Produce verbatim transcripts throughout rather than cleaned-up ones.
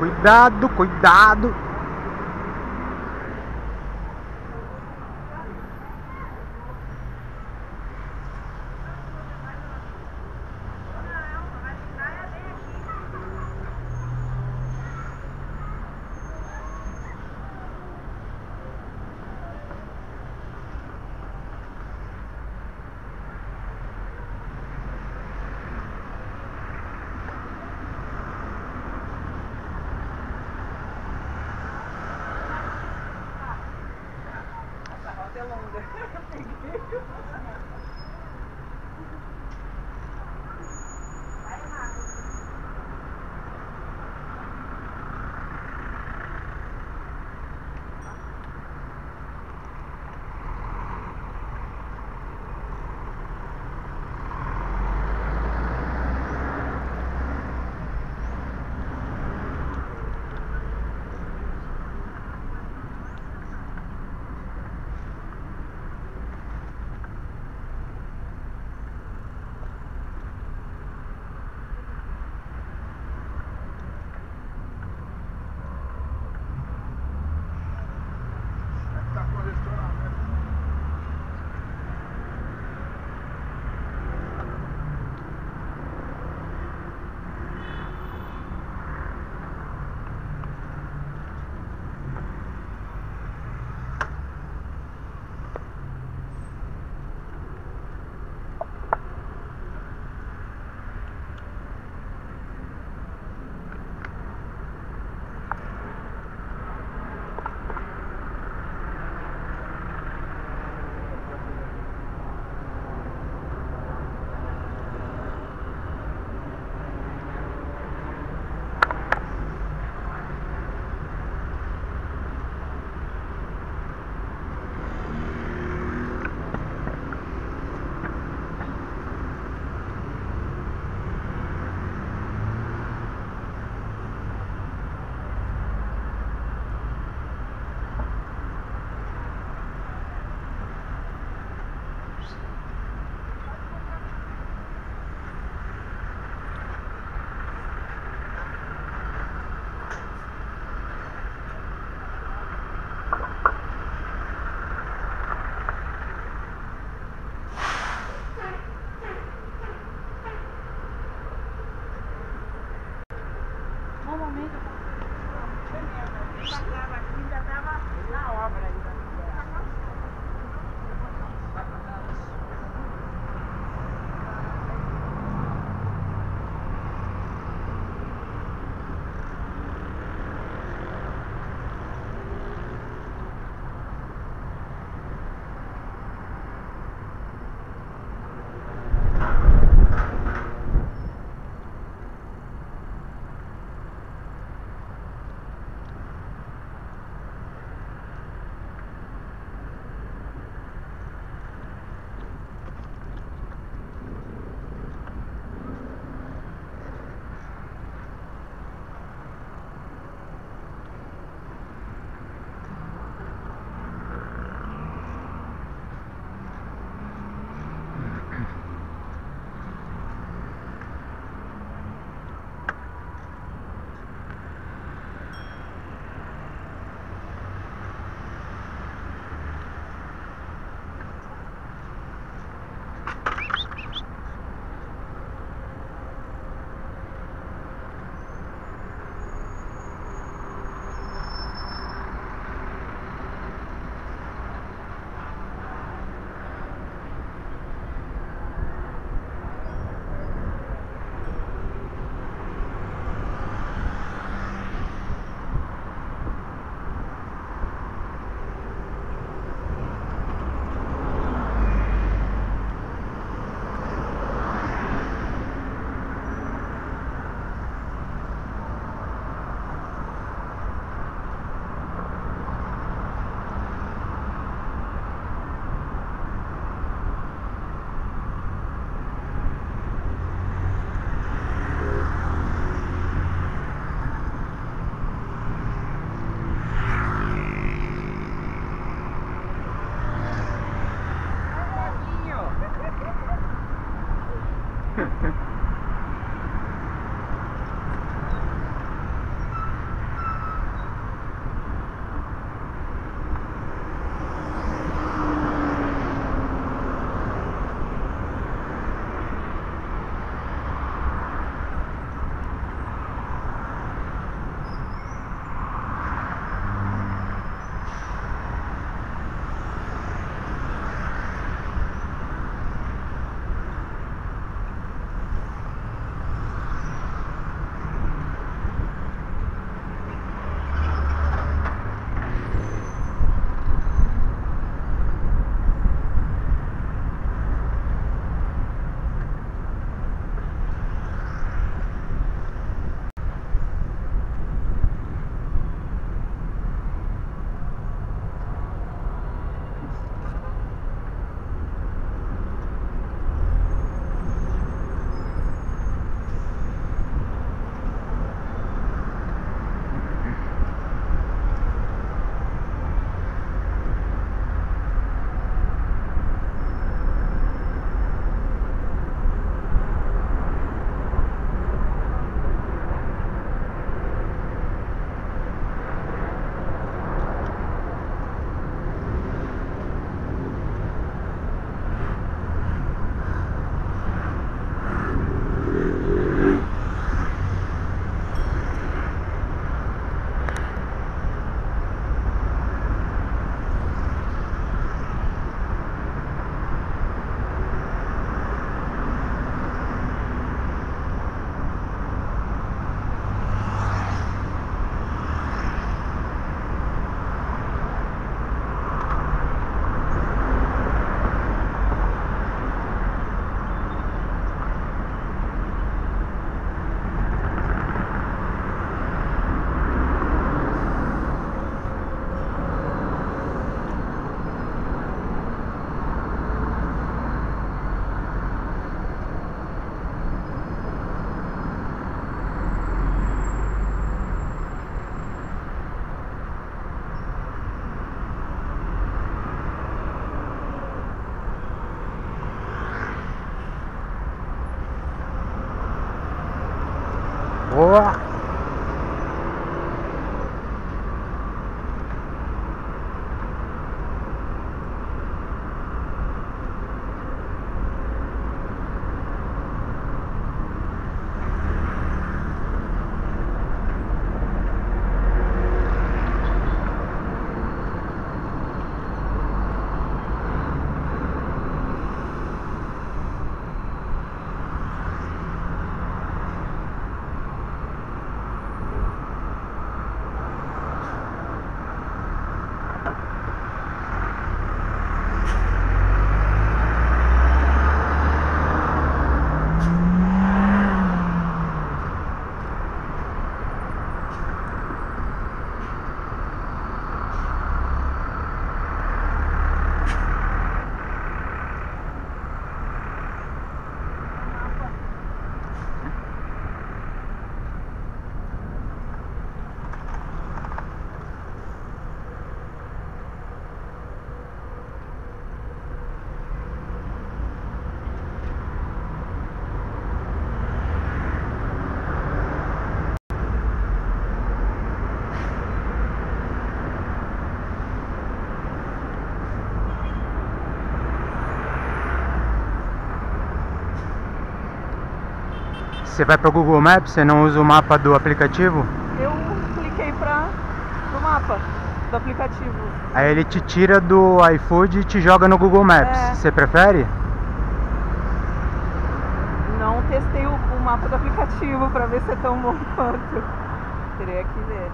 Cuidado, cuidado. Normalmente eu passava aqui, ainda estava na obra ainda. Boa. Você vai para o Google Maps, você não usa o mapa do aplicativo? Eu cliquei pra, no mapa do aplicativo. Aí ele te tira do iFood e te joga no Google Maps. É. Você prefere? Não testei o, o mapa do aplicativo pra ver se é tão bom quanto. Teria que ver.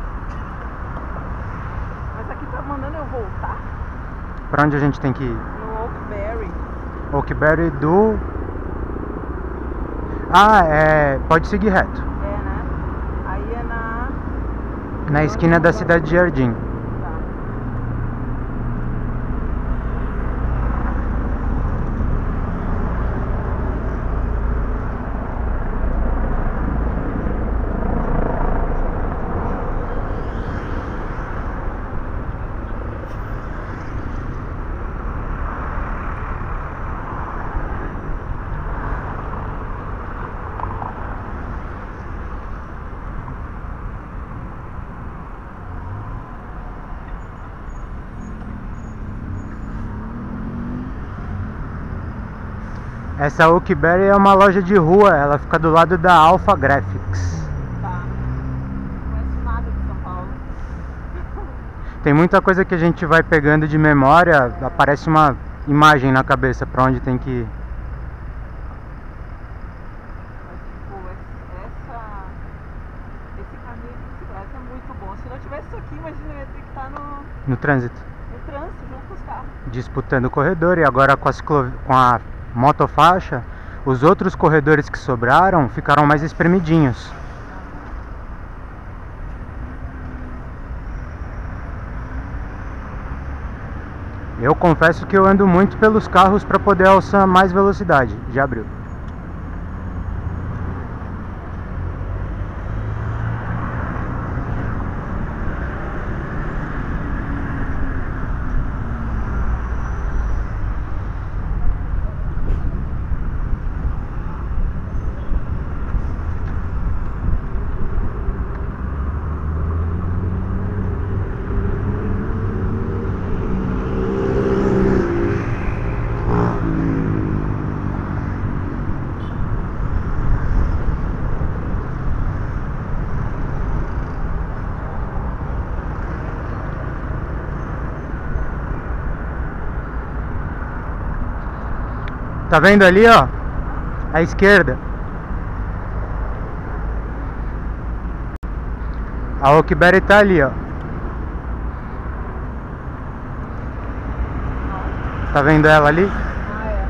Mas aqui tá mandando eu voltar Pra onde a gente tem que ir? no Oakberry. Oakberry do... Ah, é... pode seguir reto. É, né? Aí é na... Na esquina da cidade de Jardim. Tá. Essa Oakberry é uma loja de rua, ela fica do lado da Alpha Graphics. Tá. Não conheço nada de São Paulo. Tem muita coisa que a gente vai pegando de memória, aparece uma imagem na cabeça pra onde tem que ir. Mas, tipo, essa... Esse caminho de bicicleta é muito bom. Se não tivesse isso aqui, imagina, eu ia ter que estar no, No trânsito, no trânsito junto com os carros. disputando o corredor. E agora com a, ciclo... com a motofaixa, os outros corredores que sobraram ficaram mais espremidinhos. Eu confesso que eu ando muito pelos carros para poder alçar mais velocidade. Já abriu. Tá vendo ali, ó? À esquerda. A Oakberry tá ali, ó. Tá vendo ela ali? Ah, é.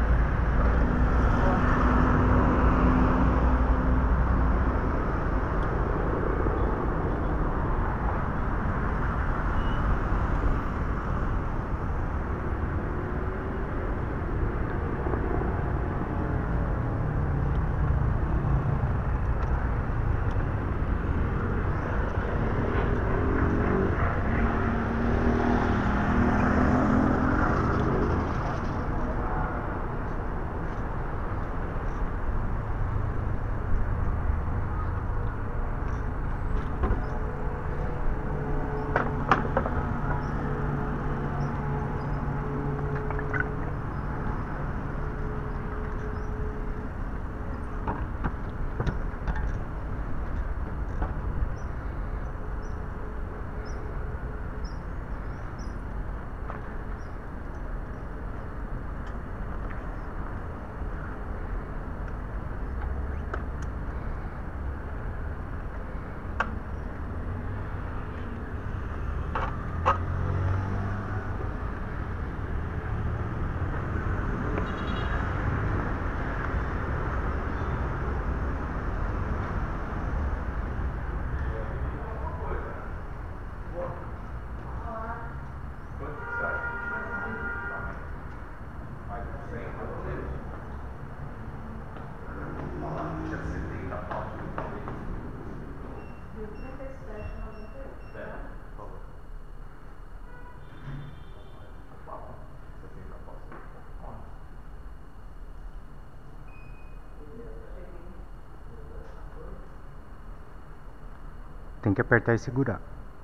Tem que apertar e segurar.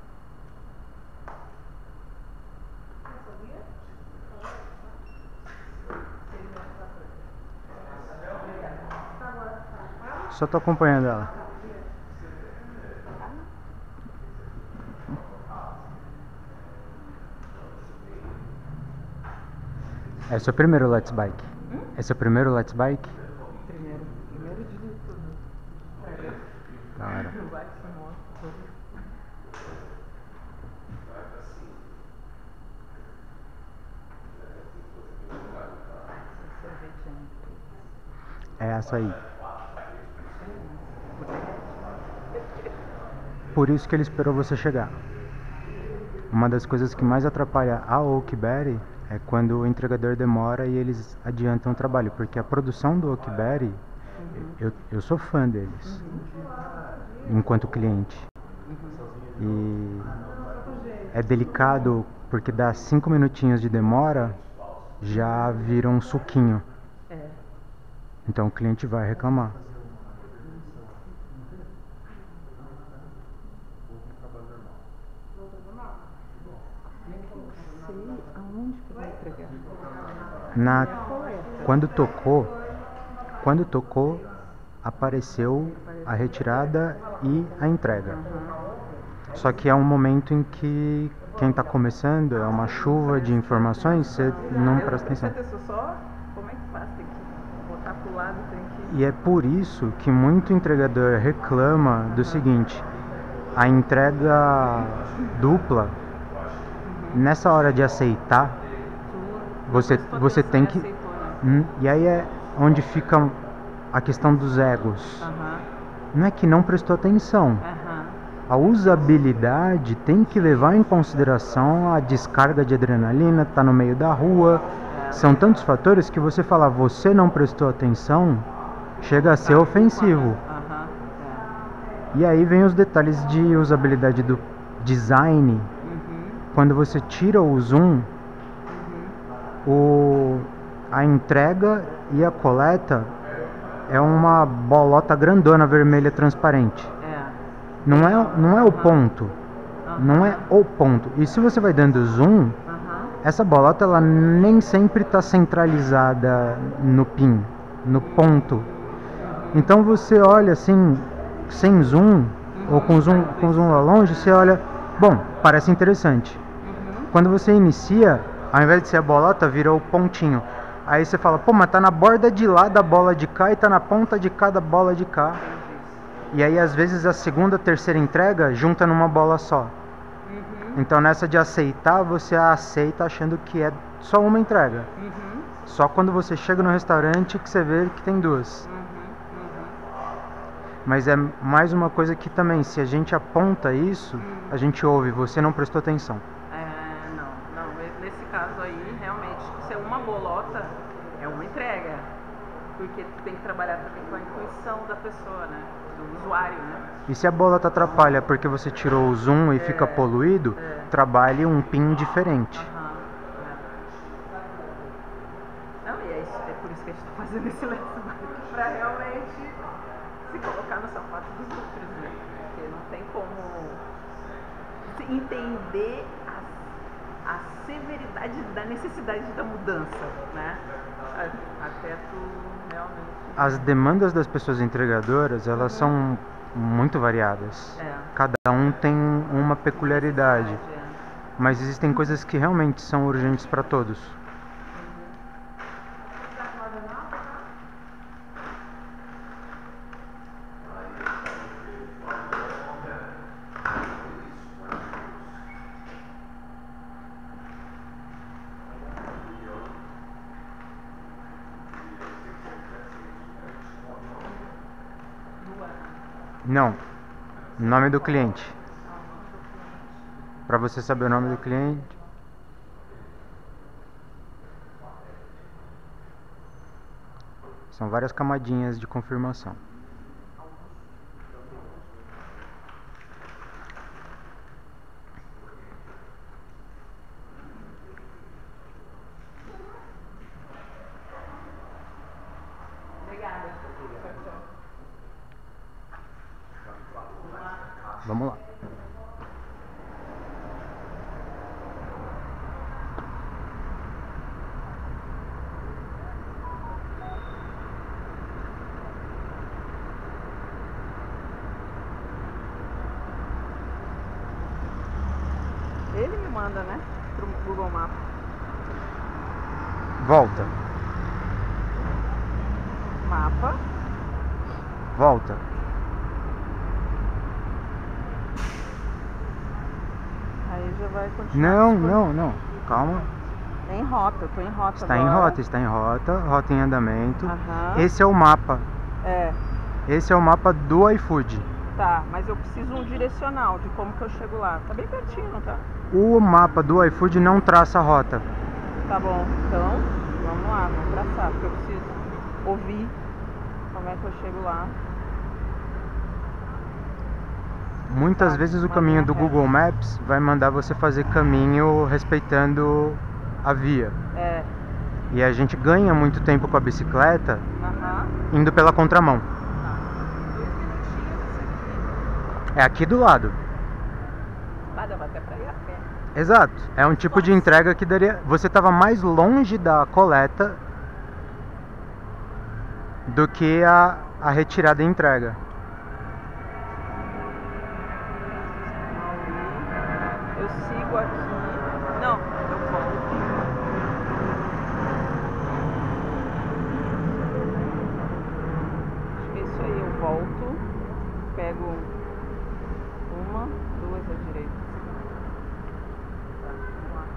Só tô acompanhando ela. É seu primeiro Let's Bike? Hum? É seu primeiro Let's Bike? Primeiro, primeiro de tudo. Da hora. Bike, moto, tudo. É essa aí. Por isso que ele esperou você chegar. Uma das coisas que mais atrapalha a Oakberry é quando o entregador demora e eles adiantam o trabalho, porque a produção do Oakberry, uhum. eu, eu sou fã deles, uhum. enquanto cliente. Uhum. E é delicado porque dá cinco minutinhos de demora, já vira um suquinho. É. Então o cliente vai reclamar. Aonde que vai entregar? Na, quando tocou, quando tocou, apareceu a retirada e a entrega. Uhum. Só que é um momento em que quem está começando é uma chuva de informações, você não presta atenção. Só como é que faz? Tem que botar pro lado, tem que... E é por isso que muito entregador reclama do uhum. seguinte: a entrega dupla, nessa hora de aceitar, você, você tem que... Hum, e aí é onde fica a questão dos egos. Uhum. Não é que não prestou atenção. Uhum. A usabilidade tem que levar em consideração a descarga de adrenalina, tá no meio da rua. É. São tantos fatores que você falar você não prestou atenção, chega a ser ofensivo. Uhum. É. E aí vem os detalhes de usabilidade do design. Quando você tira o zoom, uhum. o, a entrega e a coleta é uma bolota grandona vermelha transparente. É. Não, é, não é o ponto. Uhum. Não é o ponto. E se você vai dando zoom, uhum. essa bolota ela nem sempre está centralizada no pin, no ponto. Então você olha assim, sem zoom, uhum. ou com zoom, com zoom lá longe, você olha, bom, parece interessante. Quando você inicia, ao invés de ser a bolota, vira o pontinho. Aí você fala, pô, mas tá na borda de lá da bola de cá e tá na ponta de cá da bola de cá. E aí às vezes a segunda, terceira entrega junta numa bola só. Uhum. Então nessa de aceitar, você aceita achando que é só uma entrega. Uhum. Só quando você chega no restaurante que você vê que tem duas. Uhum. Uhum. Mas é mais uma coisa que também, se a gente aponta isso, uhum. a gente ouve, você não prestou atenção. Caso aí, realmente, ser uma bolota é uma entrega, porque tu tem que trabalhar também com a intuição da pessoa, né, do usuário, né. E se a bolota atrapalha porque você tirou o zoom e é, fica poluído, é. trabalhe um pin diferente. Uhum. É. Não, e é, isso, é por isso que a gente está fazendo esse Let's Bike, para realmente se colocar no sapato dos outros, né, porque não tem como entender a severidade da necessidade da mudança, né? Até tu realmente... As demandas das pessoas entregadoras, elas uhum. são muito variadas. É. Cada um tem uma peculiaridade. É. Mas existem coisas que realmente são urgentes para todos. Não, nome do cliente. Para você saber o nome do cliente. São várias camadinhas de confirmação. Vamos lá. Ele me manda, né? Pro Google Maps. Volta. Mapa. Volta. Aí já vai continuar. Não, escolhendo. não, não. Calma. É em rota, eu tô em rota Está agora. em rota, está em rota, rota em andamento. Aham. Esse é o mapa. É, Esse é o mapa do iFood. tá, mas eu preciso um direcional de como que eu chego lá. Tá bem pertinho, não tá? O mapa do iFood não traça a rota. Tá bom, então vamos lá, vamos traçar, porque eu preciso ouvir como é que eu chego lá. Muitas Tá, vezes o uma caminho linha do reta. Google Maps vai mandar você fazer caminho respeitando a via. É, E a gente ganha muito tempo com a bicicleta aham. indo pela contramão. Dois minutinhos isso aqui. É aqui do lado. Ah, dá até pra ir a pé. Exato. É um tipo de entrega que daria. Você estava mais longe da coleta do que a, a retirada e entrega. Mauri. Eu sigo aqui. Não, eu volto. Acho que é isso aí, eu volto. Pego uma, duas à direita. Tá, vamos lá.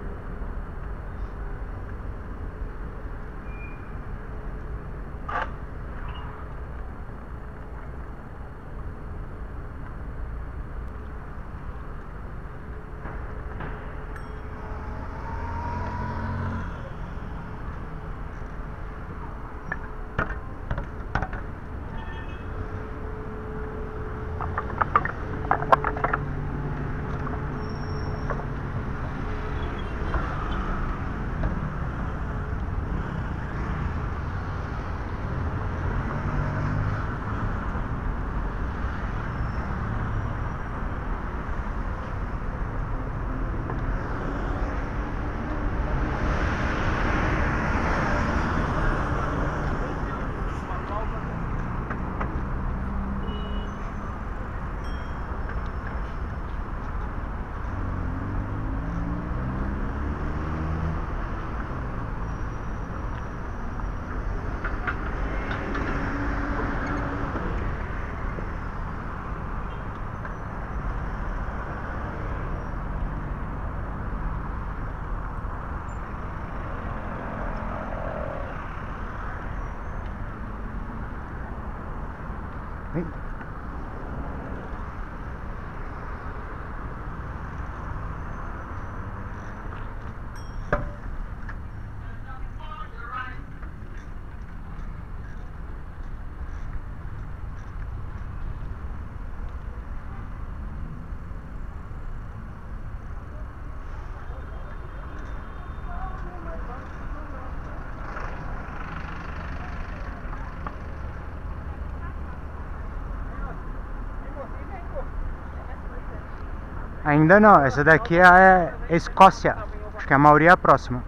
Vem. Ainda não, essa daqui é a Escócia. Acho que a Mauri é a próxima.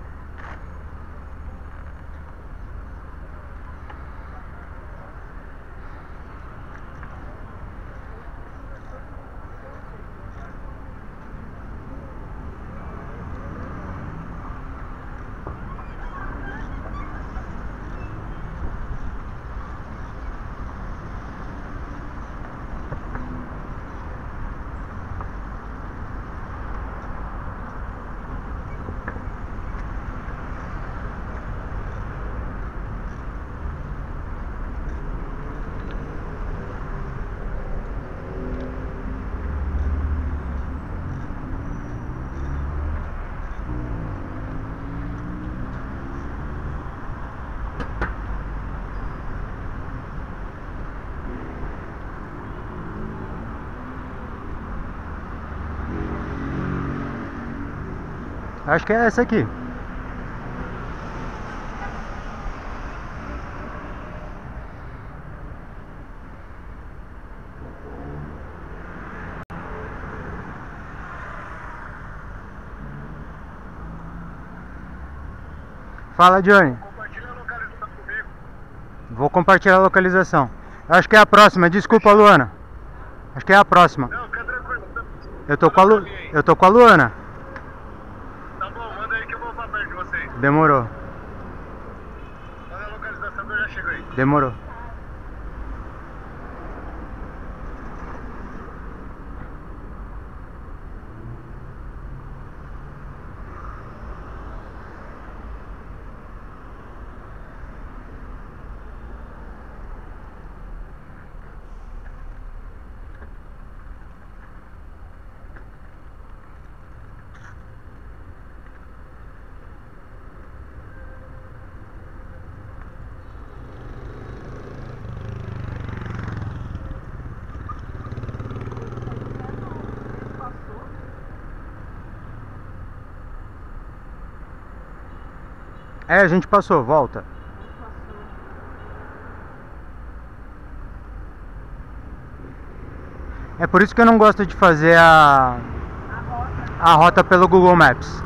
Acho que é essa aqui. Fala, Johnny. Compartilha a localização comigo. Vou compartilhar a localização. Eu acho que é a próxima. Desculpa, Luana. Acho que é a próxima. Não, fica tranquilo. Eu tô com a, Lu... eu tô com a Luana. Tá bom, manda aí que eu vou pra perto de vocês. Demorou. Manda a localização que eu já chego aí. Demorou. É, a gente passou, volta. É por isso que eu não gosto de fazer a, a rota pelo Google Maps.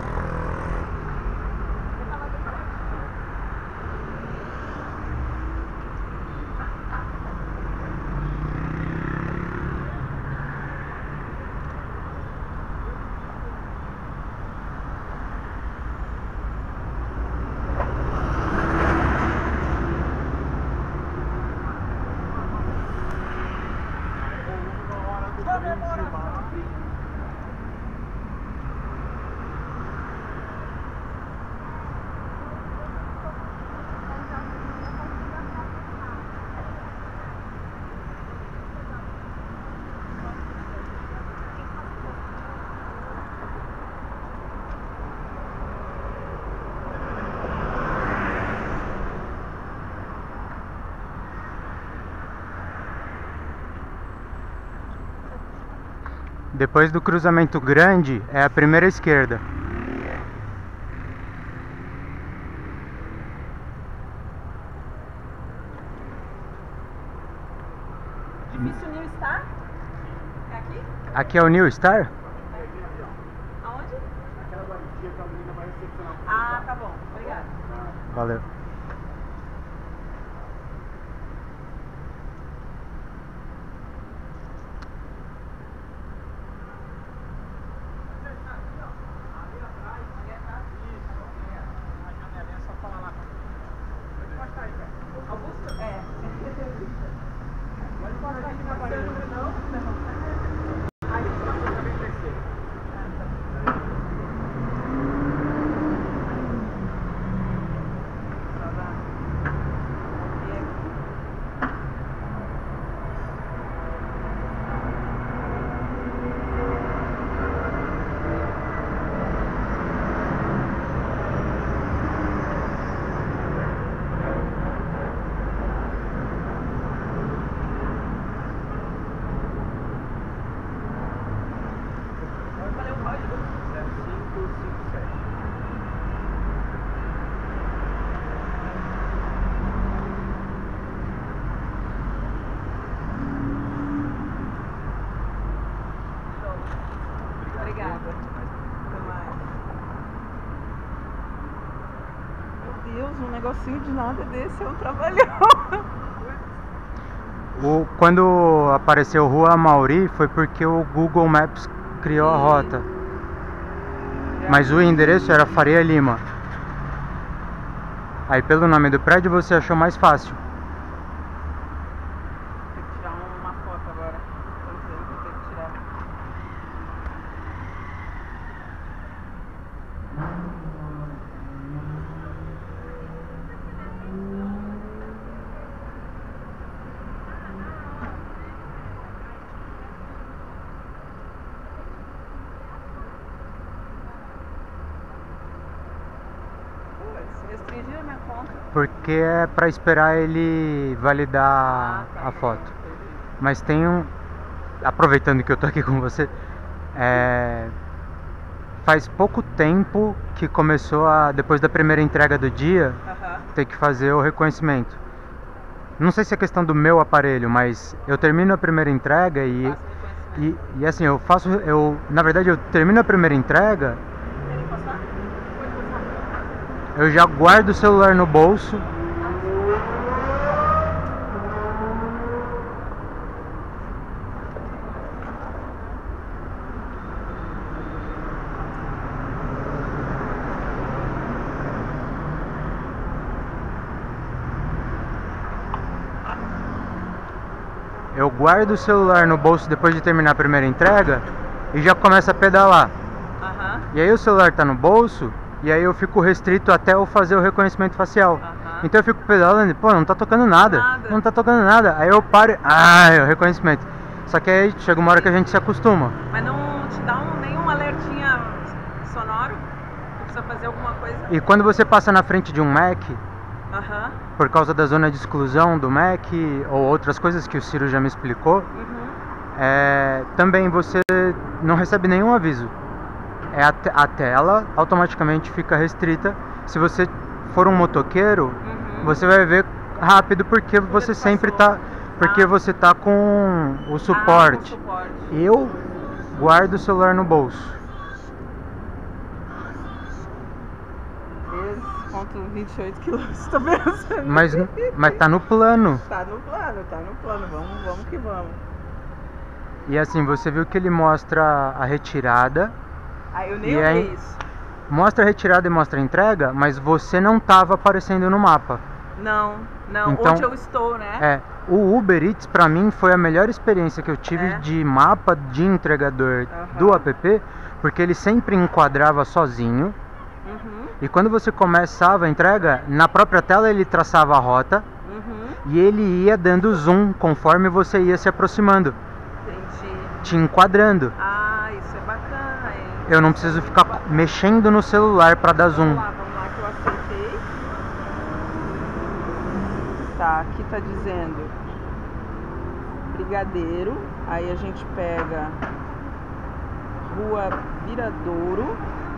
Depois do cruzamento grande, é a primeira esquerda. Difícil New Star? É aqui? Aqui é o New Star? Aonde? Aquela guardinha que a menina vai recepcionar. Ah, tá bom. Obrigada. Valeu. Augusto? É. Pode passar aqui na parede. Não, não. Aí, também descer. Obrigada. Até mais. Meu Deus, um negocinho de nada desse é um trabalhão. O, quando apareceu Rua Amauri foi porque o Google Maps criou a rota. Mas o endereço era Faria Lima. Aí pelo nome do prédio você achou mais fácil. Tem que tirar uma foto agora. Tô dizendo que tem que tirar. Putz, restringir a minha conta. Porque é pra esperar ele validar a foto. Mas tem um... Aproveitando que eu tô aqui com você, é, faz pouco tempo que começou a, depois da primeira entrega do dia, Aham. ter que fazer o reconhecimento. Não sei se é questão do meu aparelho, mas eu termino a primeira entrega e, Faça reconhecimento. e, e assim, eu faço, eu, na verdade eu termino a primeira entrega, Querem passar? Pode passar. eu já guardo o celular no bolso. Eu guardo o celular no bolso depois de terminar a primeira entrega e já começo a pedalar. Aham. E aí o celular tá no bolso e aí eu fico restrito até eu fazer o reconhecimento facial. Aham. Então eu fico pedalando e, pô, não tá tocando nada. Nada. Não tá tocando nada. Aí eu paro e, ah, é o reconhecimento. Só que aí chega uma hora que a gente se acostuma. Mas não te dá um, nenhum alertinha sonoro? Tu precisa fazer alguma coisa? E quando você passa na frente de um Mac, Aham. por causa da zona de exclusão do Mac ou outras coisas que o Ciro já me explicou, Uhum. é, também você não recebe nenhum aviso. É a, te- a tela automaticamente fica restrita. Se você for um motoqueiro, Uhum. você vai ver rápido porque você tu sempre passou. tá, porque Ah. você tá com o Ah, suporte. com suporte. Eu guardo o celular no bolso. três vírgula vinte e oito quilômetros, tô pensando. Mas, mas tá no plano. Tá no plano, tá no plano. Vamos, vamos que vamos. E assim, você viu que ele mostra a retirada, Ah, eu nem E olhei aí? isso. mostra a retirada e mostra a entrega, mas você não tava aparecendo no mapa. Não, não. Então- Onde eu estou, né? É, o Uber Eats pra mim foi a melhor experiência que eu tive É? de mapa de entregador Aham. do app, porque ele sempre enquadrava sozinho. Uhum, E quando você começava a entrega, na própria tela ele traçava a rota uhum. e ele ia dando zoom conforme você ia se aproximando, Entendi. te enquadrando. Ah, isso é bacana, hein? Eu não preciso ficar mexendo no celular pra dar zoom. Vamos lá, vamos lá que eu aceitei. Tá, aqui tá dizendo Brigadeiro. Aí a gente pega Rua Viradouro.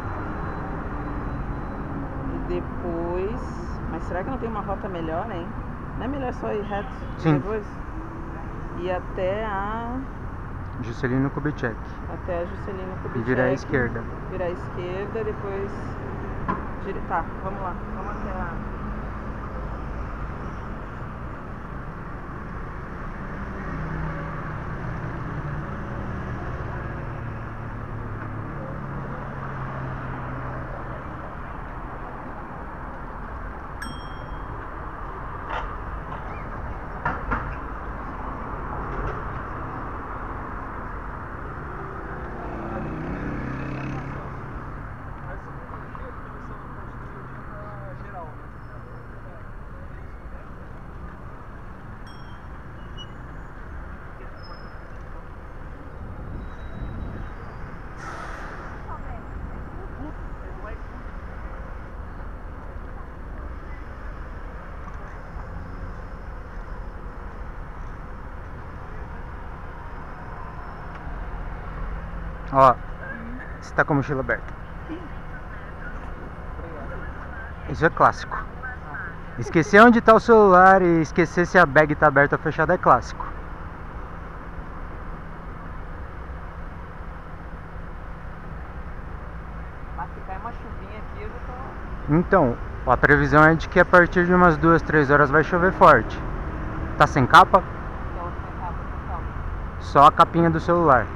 E depois... Mas será que não tem uma rota melhor, hein? Não é melhor só ir reto Sim. depois? E até a... Juscelino Kubitschek. Até a Juscelino E Kubitschek. virar à esquerda. Virar à esquerda, depois... dire- Tá, vamos lá. Vamos até a... Ó, você tá com a mochila aberta. Isso é clássico. Esquecer onde tá o celular e esquecer se a bag tá aberta ou fechada é clássico. Mas se cair uma chuvinha aqui, eu já tô... Então, a previsão é de que a partir de umas duas, três horas vai chover forte. Tá sem capa? Tô sem capa, sem capa. Só a capinha do celular.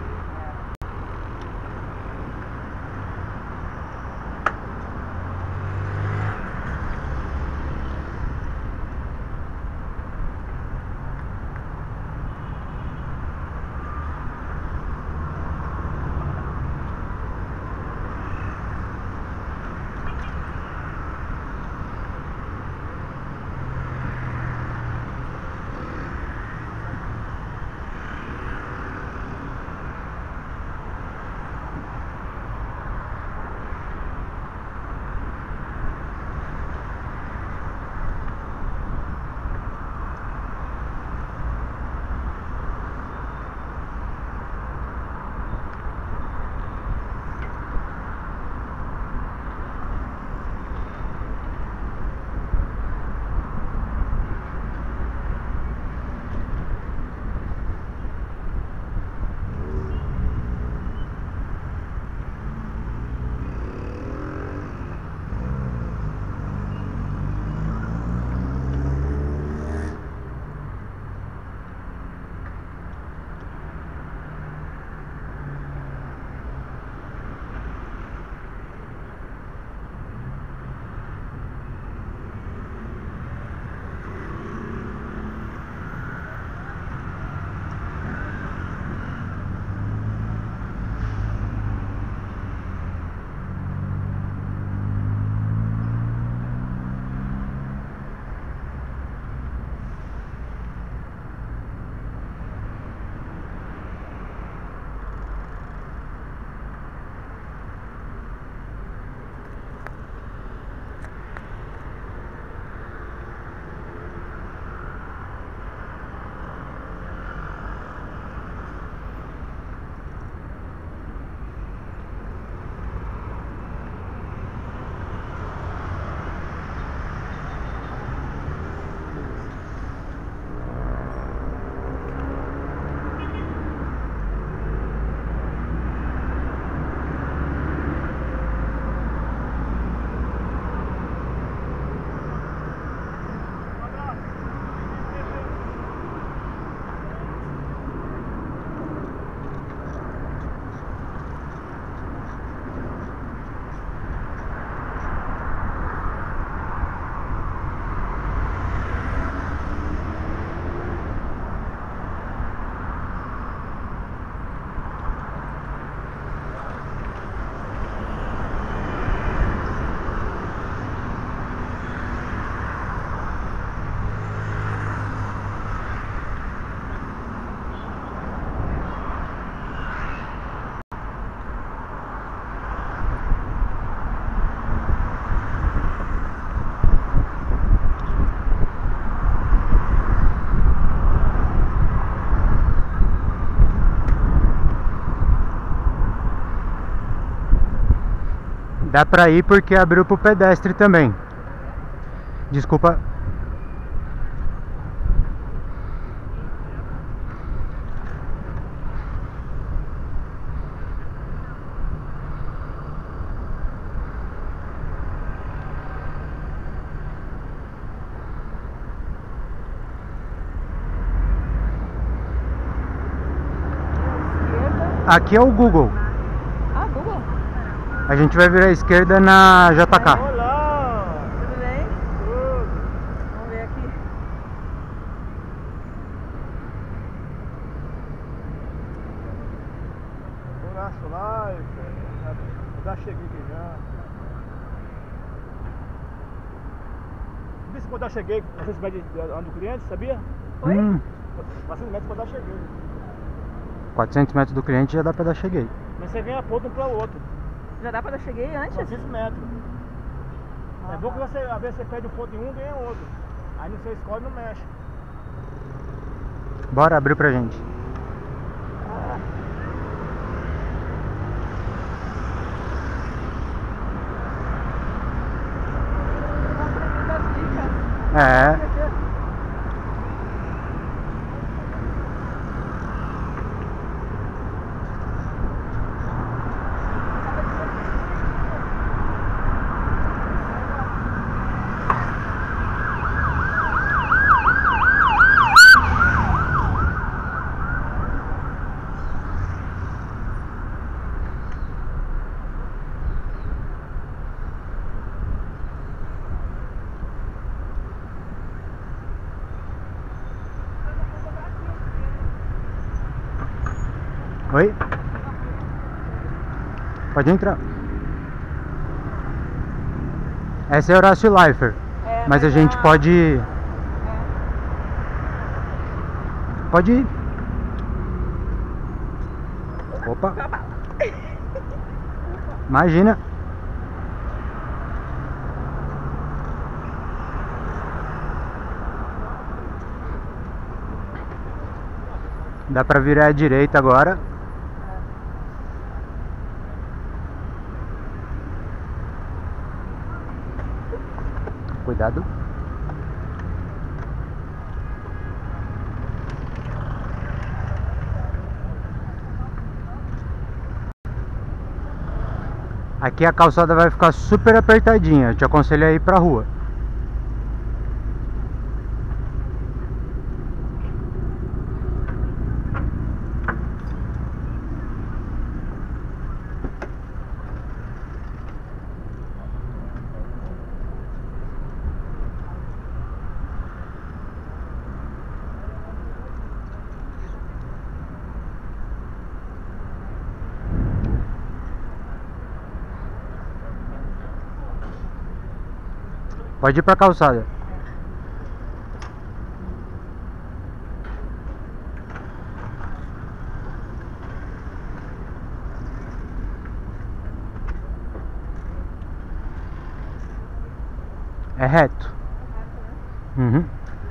Dá pra ir porque abriu pro pedestre também. Desculpa. Aqui é o Google. Ah, Google. A gente vai virar à esquerda na J K. Olá! Tudo bem? Tudo. Vamos ver aqui. Olá, Solar. Eu já cheguei aqui já. Disse quando eu cheguei, quatrocentos metros do cliente, sabia? Oi? Hum, quatrocentos metros quando eu cheguei. quatrocentos metros do cliente já dá pra dar cheguei. Mas você vem a ponta um para o outro. Já dá pra eu cheguei antes? quatrocentos metros. É bom que você, às vezes você perde um ponto em um e ganha outro. Aí no seu escolhe não mexe. Bora, abriu pra gente. É. Oi? Pode entrar. Essa é Horácio Leifert. É, Mas a gente pode. Pode ir. Opa. Imagina. Dá pra virar à direita agora. Cuidado. Aqui a calçada vai ficar super apertadinha. Eu te aconselho a ir pra rua. Pode ir pra calçada. É reto. Uhum.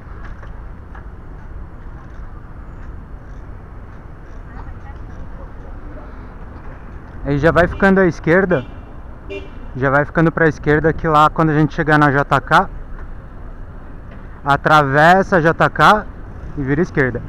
Aí já vai ficando à esquerda. Já vai ficando para a esquerda, que lá quando a gente chegar na J K, atravessa a J K e vira à esquerda.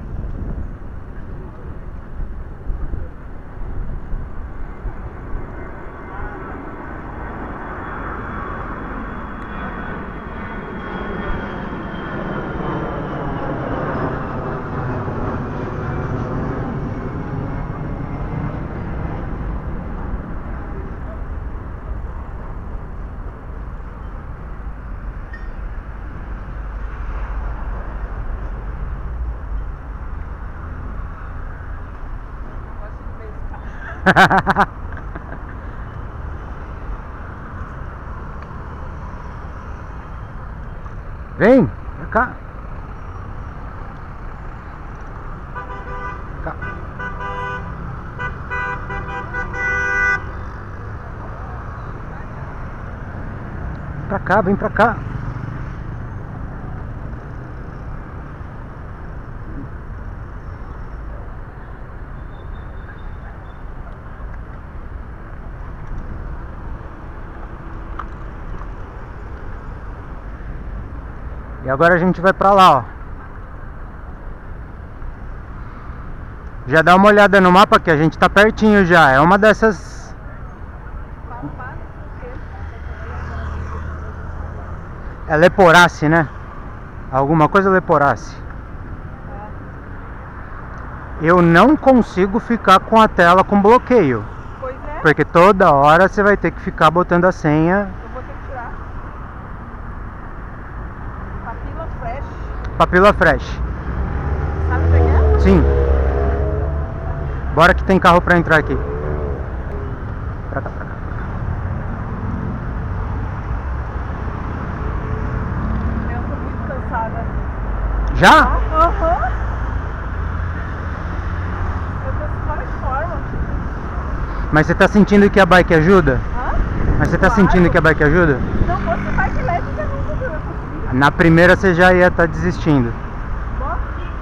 Vem, pra cá. Cá. Pra cá, vem pra cá. E agora a gente vai pra lá, ó. Já dá uma olhada no mapa que a gente tá pertinho já. É uma dessas... É Leporace, né? Alguma coisa Leporace. Eu não consigo ficar com a tela com bloqueio. Pois é. Porque toda hora você vai ter que ficar botando a senha. Eu vou ter que tirar. Papila Fresh. Papila Fresh. Sabe o que é? Sim. Bora que tem carro pra entrar aqui. Pra cá, pra cá. Eu tô muito cansada. Já? Aham. Eu tô fora de forma. Mas você tá sentindo que a bike ajuda? Hã? Mas você tá Claro. sentindo que a bike ajuda? Se não fosse bike elétrica, eu não conseguia. Na primeira você já ia estar desistindo. Bom,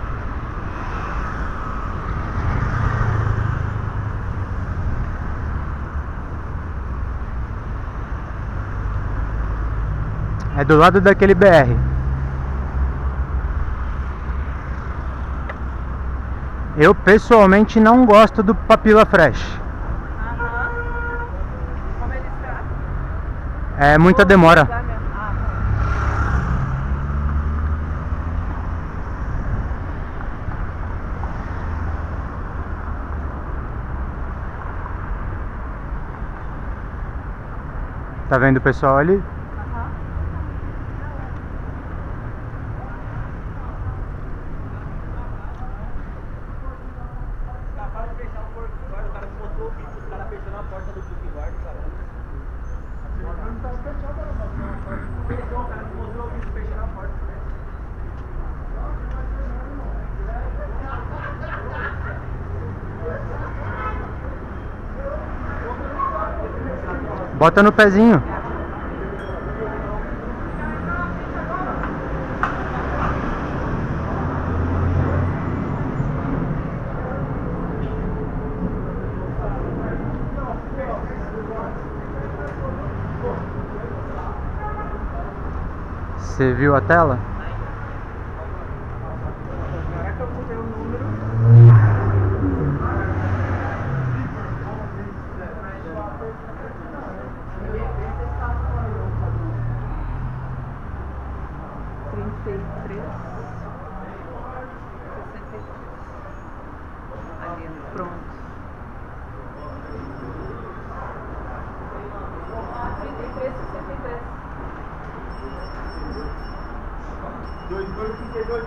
É do lado daquele B R. Eu pessoalmente não gosto do Papila Fresh. aham. Como ele está? É muita demora. Ah, Tá vendo o pessoal ali? aham. Para de fechar o porco guarda, o cara me mostrou o vídeo, os caras fechando a porta do porco guarda, cara. A porta não tava fechada, não. Fechou, o cara me mostrou o vídeo fechando a porta. Bota no pezinho. Você viu a tela? Agora que eu mudei o número. trinta e três. sessenta e três. Ali, pronto. trinta e três, sessenta e três. dois, dois, trinta e dois.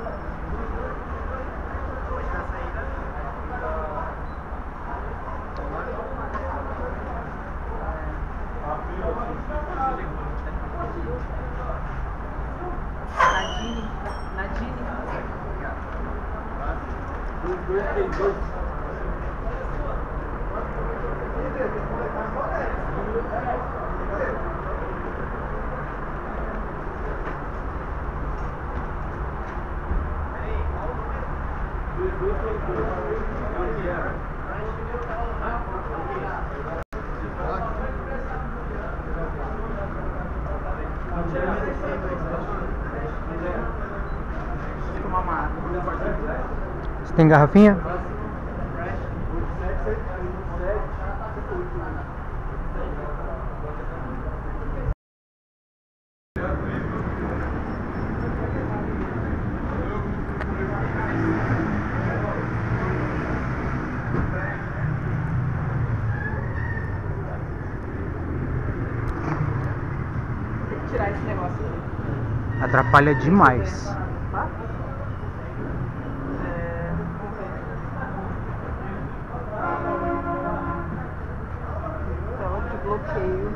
Nadine. Nadine. dois, dois, três, dois. Vou tomar uma água. Você tem garrafinha? Tem que tirar esse negócio aqui. Atrapalha demais. Tá? É, vamos ver. Tela de bloqueio.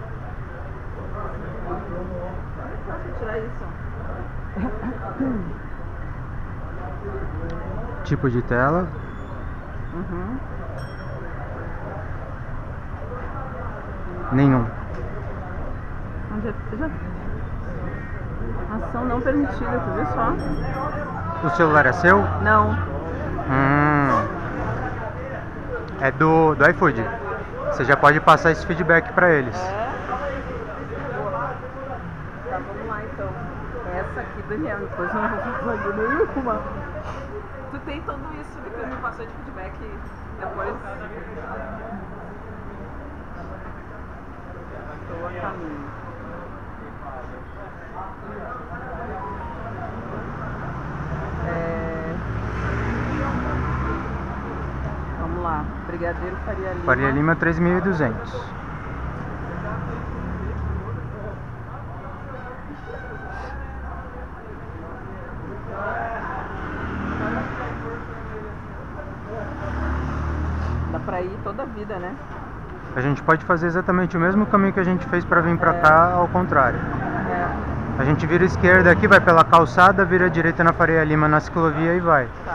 Posso tirar isso? tipo de tela. Uhum. Nenhum. Já, já... Ação não permitida, tu viu só? O celular é seu? Não. Hum. É do, do iFood. Você já pode passar esse feedback pra eles. É? Tá, vamos lá então. Essa aqui, Daniel, depois eu não vou fazer nenhuma. Tu tem tudo isso que tu me passou de feedback depois. Estou a caminho. É... Vamos lá, Brigadeiro Faria Lima. Faria Lima três mil e duzentos. Dá pra ir toda a vida, né? A gente pode fazer exatamente o mesmo caminho que a gente fez pra vir pra cá, ao contrário. É. A gente vira à esquerda aqui, vai pela calçada, vira à direita na Faria Lima, na ciclovia e vai. Tá.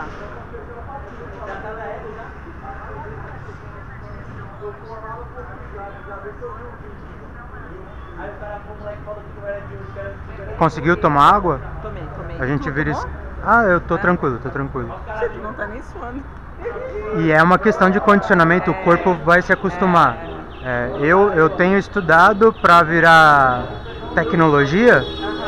Conseguiu tomar água? Tomei, tomei. A gente Tu vira... es- tomou? Ah, eu tô É? tranquilo, tô tranquilo. Você não tá nem suando. E é uma questão de condicionamento, o corpo vai se acostumar. É, eu, eu tenho estudado para virar tecnologia.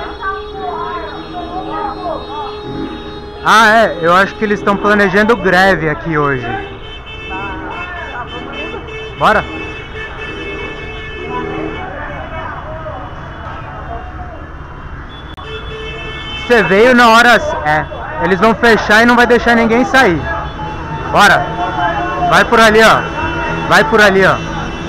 Ah, é, eu acho que eles estão planejando greve aqui hoje. Tá, vamos indo. Bora? Você veio na hora... É, eles vão fechar e não vai deixar ninguém sair. Bora. Vai por ali, ó. Vai por ali, ó.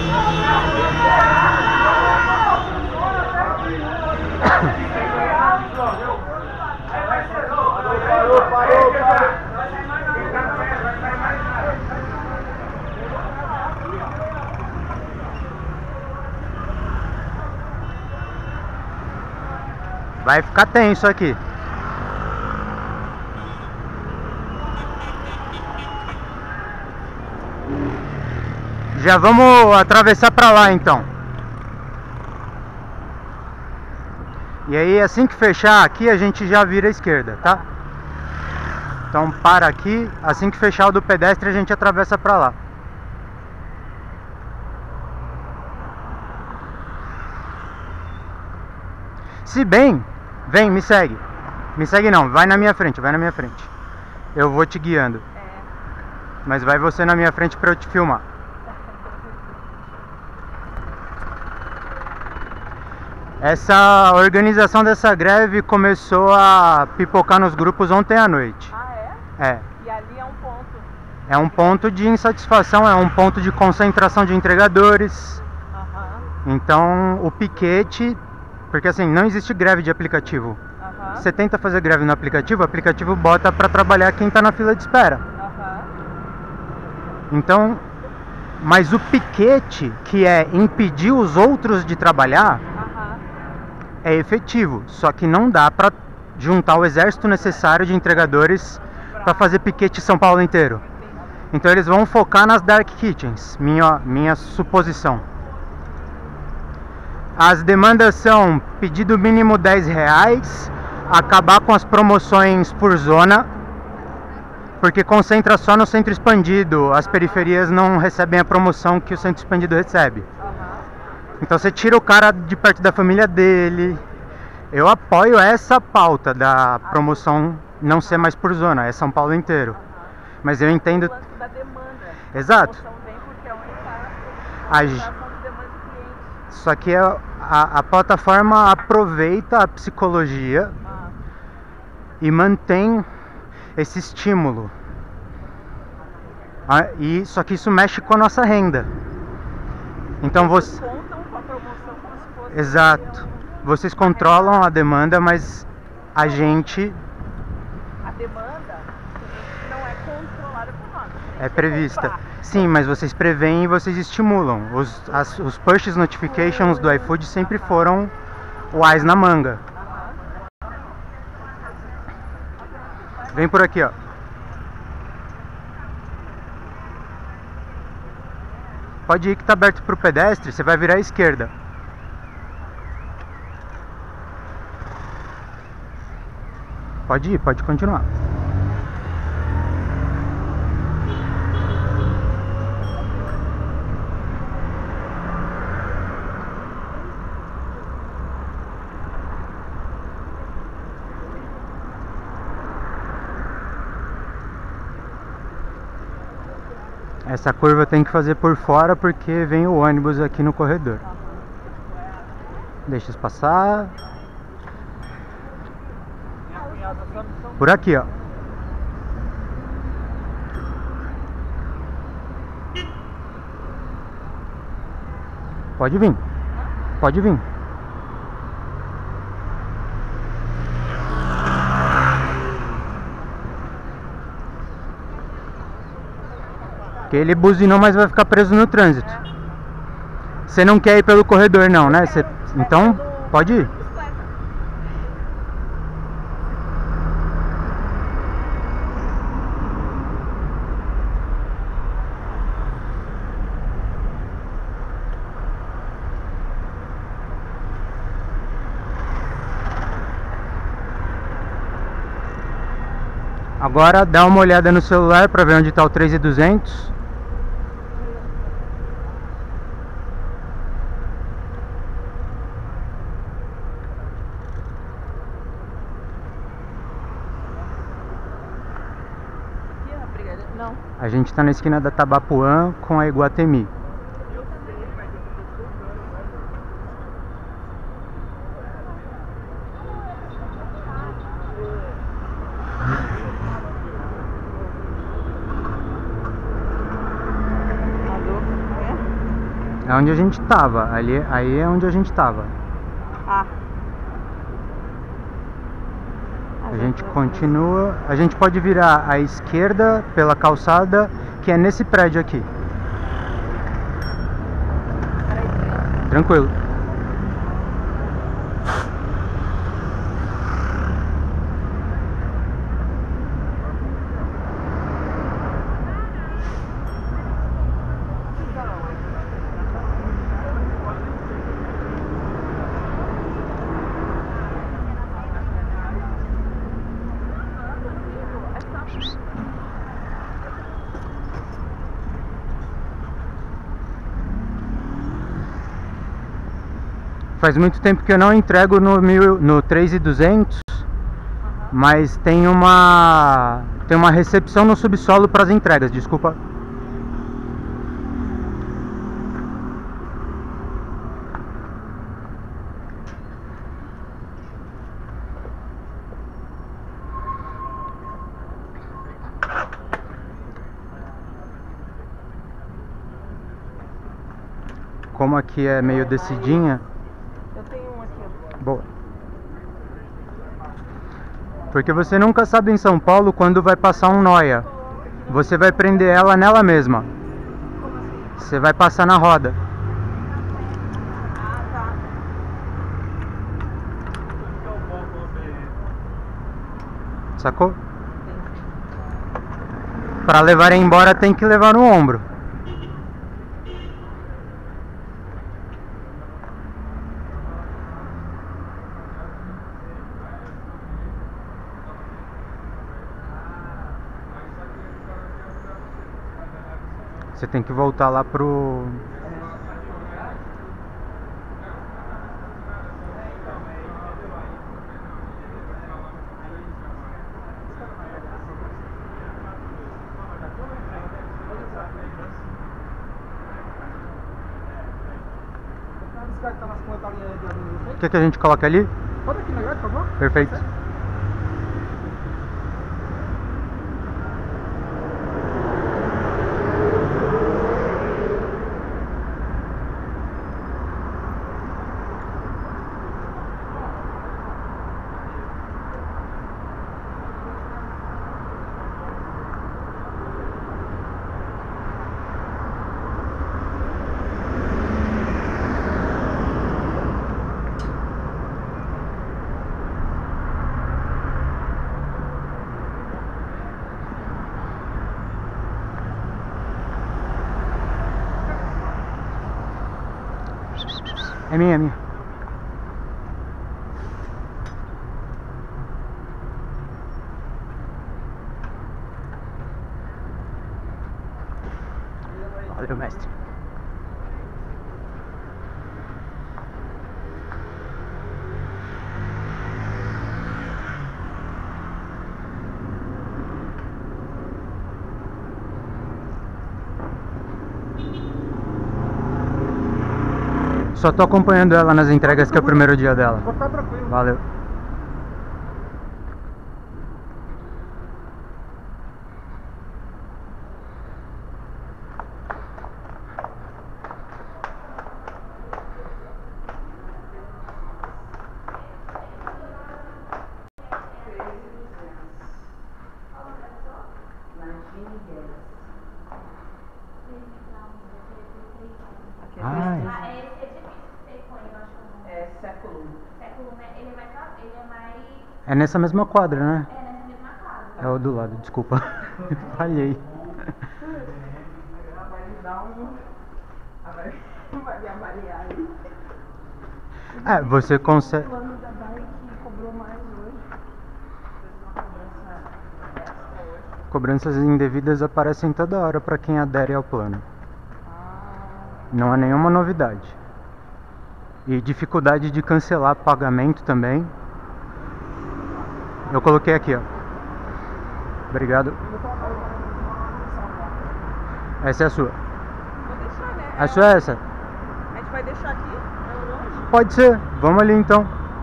Vai ficar tenso aqui. Já vamos atravessar pra lá então. E aí assim que fechar aqui a gente já vira à esquerda, tá? Então para aqui, assim que fechar o do pedestre a gente atravessa pra lá. Se bem, vem, me segue. Me segue não, vai na minha frente, vai na minha frente. Eu vou te guiando. É. Mas vai você na minha frente pra eu te filmar. Essa organização dessa greve começou a pipocar nos grupos ontem à noite. Ah, é? É. E ali é um ponto. É um ponto de insatisfação, é um ponto de concentração de entregadores. Aham, Então o piquete, porque assim, não existe greve de aplicativo. aham, Você tenta fazer greve no aplicativo, o aplicativo bota pra trabalhar quem tá na fila de espera. aham. Então, mas o piquete, que é impedir os outros de trabalhar, Aham. é efetivo, só que não dá pra juntar o exército necessário de entregadores pra fazer piquete São Paulo inteiro. Então eles vão focar nas dark kitchens, minha, minha suposição. As demandas são pedido mínimo dez reais, acabar com as promoções por zona, porque concentra só no centro expandido, as periferias não recebem a promoção que o centro expandido recebe. Então você tira o cara de perto da família dele. Eu apoio essa pauta da promoção não ser mais por zona, é São Paulo inteiro. Mas eu entendo... O lance da demanda. Exato. A promoção vem porque é onde está A a ge- geração de demanda do cliente. Só que a, a, a plataforma aproveita a psicologia Ah, e mantém esse estímulo. Ah, e, só que isso mexe com a nossa renda. Então você... contam com a promoção como se fosse... Exato. Vocês controlam a demanda, mas a gente A demanda não é controlada por nós. é prevista. Sim, mas vocês preveem e vocês estimulam. Os, as, os push notifications do iFood sempre foram o ás na manga. Vem por aqui, ó. Pode ir que tá aberto pro pedestre, você vai virar à esquerda. Pode ir, pode continuar. Essa curva tem que fazer por fora porque vem o ônibus aqui no corredor. Deixa eles passar. Por aqui, ó. Pode vir. Pode vir. Porque ele buzinou, mas vai ficar preso no trânsito. Você não quer ir pelo corredor não, né? Você... Então, pode ir. Agora dá uma olhada no celular para ver onde está o três mil e duzentos. Não. A gente está na esquina da Tabapuã com a Iguatemi. É onde a gente tava, ali, aí é onde a gente tava. Ah. A gente continua, a gente pode virar à esquerda pela calçada, que é nesse prédio aqui. Tranquilo. Faz muito tempo que eu não entrego no, mil, no três mil e duzentos, mas tem uma, tem uma recepção no subsolo para as entregas, desculpa. Como aqui é meio descidinha. Eu tenho um aqui. Boa. Porque você nunca sabe em São Paulo quando vai passar um noia. Você vai prender ela nela mesma. Você vai passar na roda. Ah, tá. Sacou? Pra levar embora tem que levar no ombro. Você tem que voltar lá pro... O que, que a gente coloca ali? Pode aqui na grade, por favor? Perfeito. É minha, é minha. Valeu, mestre. Só tô acompanhando ela nas entregas, que é o primeiro dia dela. Vou ficar tranquilo. Valeu. Aqui é Ai. três- Ah, é, é difícil ser com ele, eu acho que É século. o século, né? Ele é mais, ele é mais, É nessa mesma quadra, né? é nessa mesma casa. É o do lado, desculpa. Falhei. Ela vai me dar um. Ela vai, vai me avaliar aí. É, você consegue. O plano da bike cobrou mais hoje. Fez uma cobrança extra hoje. Cobranças indevidas aparecem toda hora para quem adere ao plano. Não é nenhuma novidade. E dificuldade de cancelar pagamento também. Eu coloquei aqui, ó. Obrigado. Essa é a sua. Vou deixar, né? A sua é essa? A gente vai deixar aqui? É longe? Pode ser. Vamos ali então.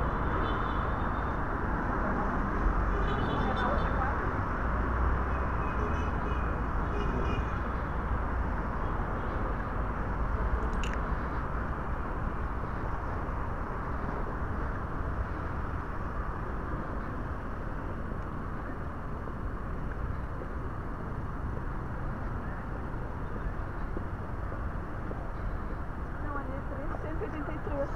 Não, ali é trezentos e oitenta e três.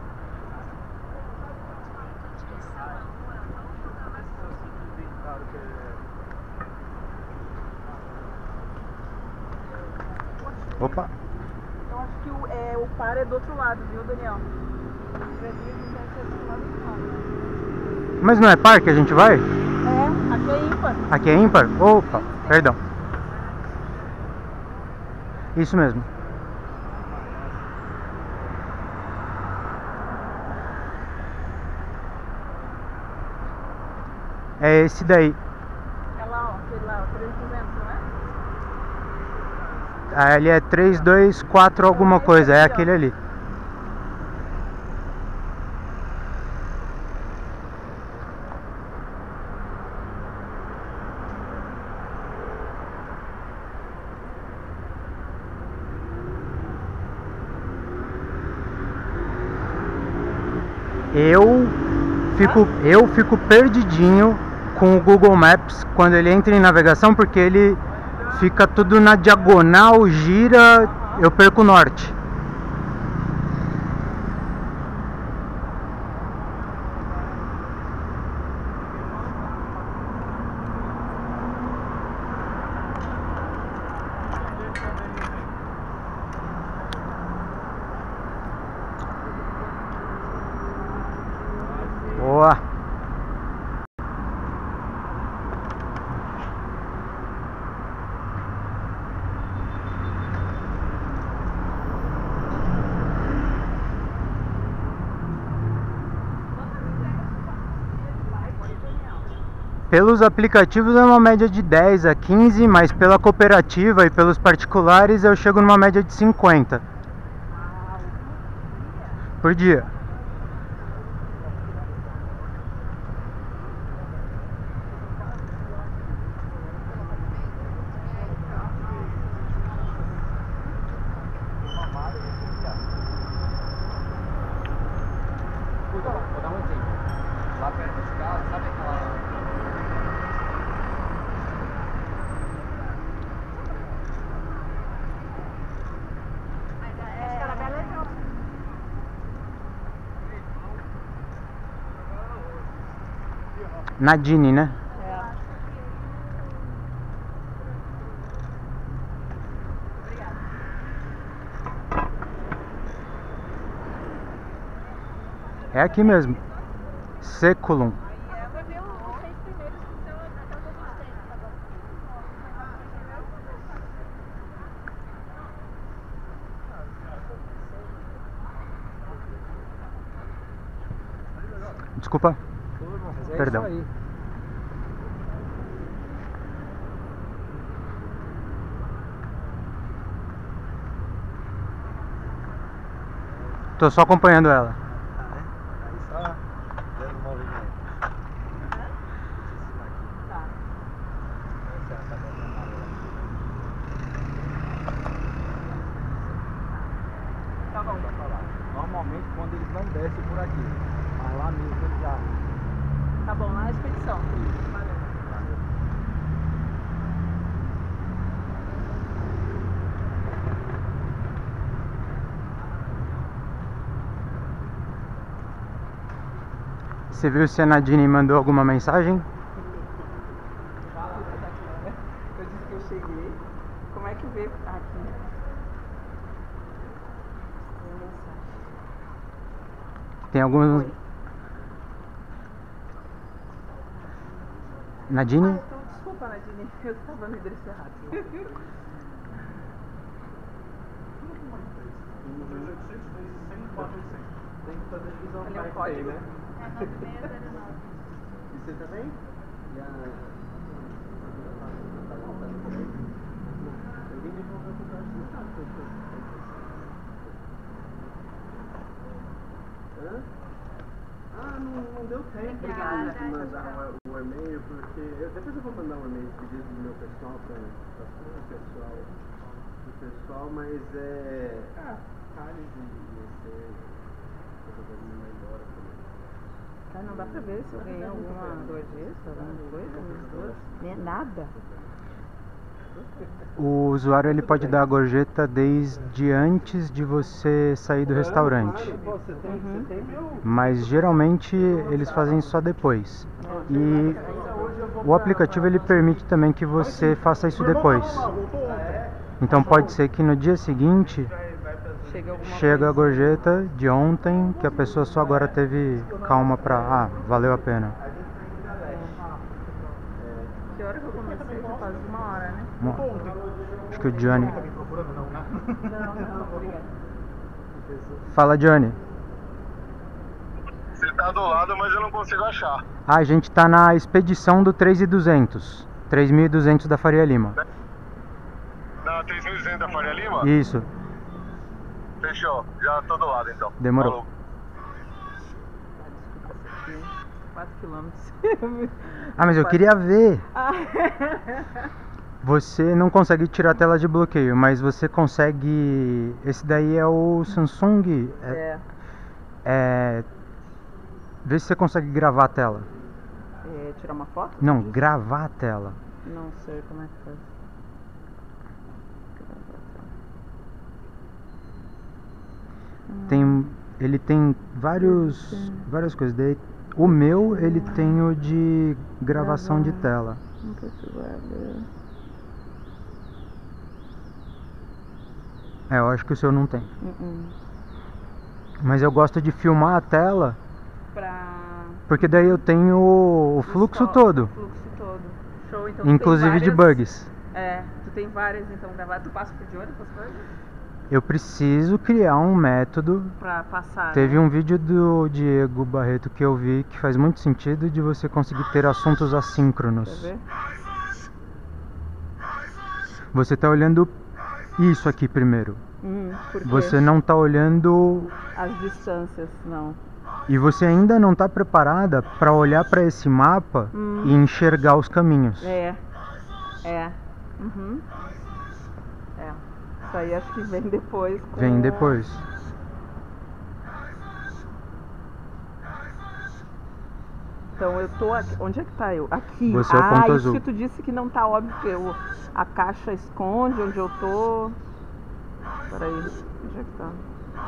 Opa. Eu acho que o, é, o par é do outro lado, viu, Daniel? Os trezentos vai ser do lado do lado. Mas não é par que a gente vai? É, aqui é ímpar. Aqui é ímpar? Opa, perdão. Isso mesmo. É esse daí. É lá, ó, aquele lá, ó, três mil e duzentos, não é? Ah, ele é três, dois, quatro alguma coisa, é aquele ali. Eu fico, eu fico perdidinho com o Google Maps quando ele entra em navegação, porque ele fica tudo na diagonal, gira, eu perco o norte. Boa. Pelos aplicativos é uma média de dez a quinze, mas pela cooperativa e pelos particulares eu chego numa média de cinquenta por dia. Vou dar um exemplo. Lá perto desse carro, sabe aquela. Nadine, né? É aqui mesmo. Seculum. É, vai ver os seis primeiros que são até os existentes, tá bom? Desculpa. Mas é Perdão. isso aí. Tô só acompanhando ela. Aí só dando movimento. Tá. Tá bom. Normalmente quando eles não descem por aqui, mas lá mesmo eles já. Tá bom, na expedição. Valeu. Você viu se a Nadine mandou alguma mensagem? Eu disse que eu cheguei. Como é que vê aqui? Tem mensagem. Tem algum. Oi. Ah, Nadine? então desculpa, Nadine. Eu estava no endereço errado. Tem que fazer divisão Ali é o parte código. aí, né? É nove seis zero nove. E você também? E a... Eu vim devolver pro carro de casa. Hã? Ah, não, não deu tempo Obrigada. de mandar o, o e-mail, porque eu, depois eu vou mandar um e-mail pedido do meu pessoal para o pessoal, pro pessoal, mas é. Ah, Thales e esse eu vou mandar embora também. Cara, não dá pra ver se eu ganhei alguma gorjeta, alguma coisa nos dois. Nem nada. O usuário ele pode dar a gorjeta desde antes de você sair do restaurante. Pô, você tem, Uhum. você tem meu. Mas geralmente eles fazem só depois. E o aplicativo ele permite também que você faça isso depois. Então pode ser que no dia seguinte Chega alguma chega a coisa. gorjeta de ontem, que a pessoa só agora teve calma pra. Ah, valeu a pena. Que hora que eu comecei? Já faz uma hora, né? Bom, acho que o Johnny. Não, não, obrigada. Fala, Johnny. Você tá do lado, mas eu não consigo achar. Ah, a gente tá na expedição do três mil e duzentos. três mil e duzentos da Faria Lima. Na três mil e duzentos da Faria Lima? Isso, Fechou, já tô do lado então. demorou. Falou. Ah, desculpa, isso aqui. quatro quilômetros. Ah, mas eu queria ver. Ah. Você não consegue tirar a tela de bloqueio, mas você consegue. Esse daí é o Samsung. É, É, é... Vê se você consegue gravar a tela. é, tirar uma foto? Não, gravar a tela. Não sei como é que faz. Tem, ele tem vários, várias coisas. Daí, o meu ele tem o de gravação de tela. Não consigo abrir. É, eu acho que o seu não tem. Uh-uh. Mas eu gosto de filmar a tela, Pra. porque daí eu tenho o fluxo Só- todo, O fluxo todo. Show, então tu tem inclusive de várias- bugs. É, tu tem várias então gravadas. Tu passa por de olho as coisas? Eu preciso criar um método. Pra passar. Teve né? um vídeo do Diego Barreto que eu vi que faz muito sentido de você conseguir ter assuntos Quer assíncronos. ver? Você tá olhando isso aqui primeiro. Hum, por quê? Você não tá olhando As distâncias, não. e você ainda não tá preparada para olhar para esse mapa Hum. e enxergar os caminhos. É. É. Uhum. É. Isso aí acho que vem depois. com- Vem depois. Então eu tô aqui. Onde é que tá eu? Aqui. Você é o ah, ponto isso azul. que tu disse que não tá óbvio que eu, a caixa esconde onde eu tô. Peraí, onde é que tá?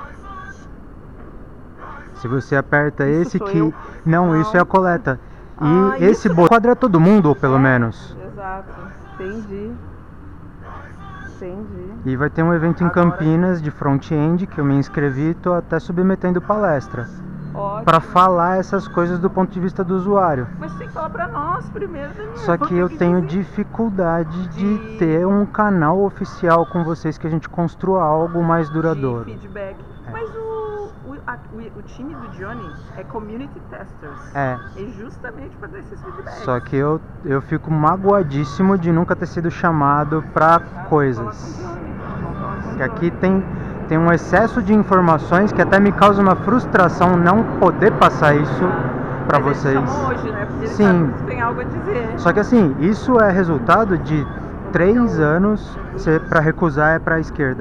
Se você aperta Isso esse sou que eu? não, Não. isso é a coleta. E Ah, esse isso botão quadra todo mundo, ou pelo É, menos. Exato. Entendi. Entendi. E vai ter um evento em Agora- Campinas de front-end que eu me inscrevi e tô até submetendo palestra. Ótimo. para falar essas coisas do ponto de vista do usuário. Mas tem que falar pra nós primeiro, Daniel. Só que eu tenho dificuldade de De- ter um canal oficial com vocês que a gente construa algo mais duradouro. De feedback. É. Mas o, o, a- o, o time do Johnny é community testers. É. É justamente pra dar esses feedbacks. Só que eu, eu fico magoadíssimo de nunca ter sido chamado pra Fala com coisas. o Johnny. Fala com o Que aqui Johnny. tem, tem um excesso de informações que até me causa uma frustração não poder passar isso pra Mas ele vocês. chamou hoje, né? Porque ele Sim. sabe que você tem algo a dizer. Só que assim, isso é resultado de três anos ser pra recusar é pra esquerda.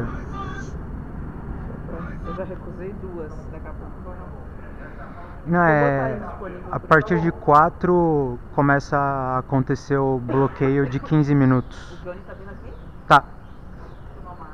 Eu já recusei duas, daqui a pouco eu vou. Não, Vou botar é, aí disponível a pra- partir de quatro começa a acontecer o bloqueio de quinze minutos. O Johnny tá vindo aqui? Tá. Tomado.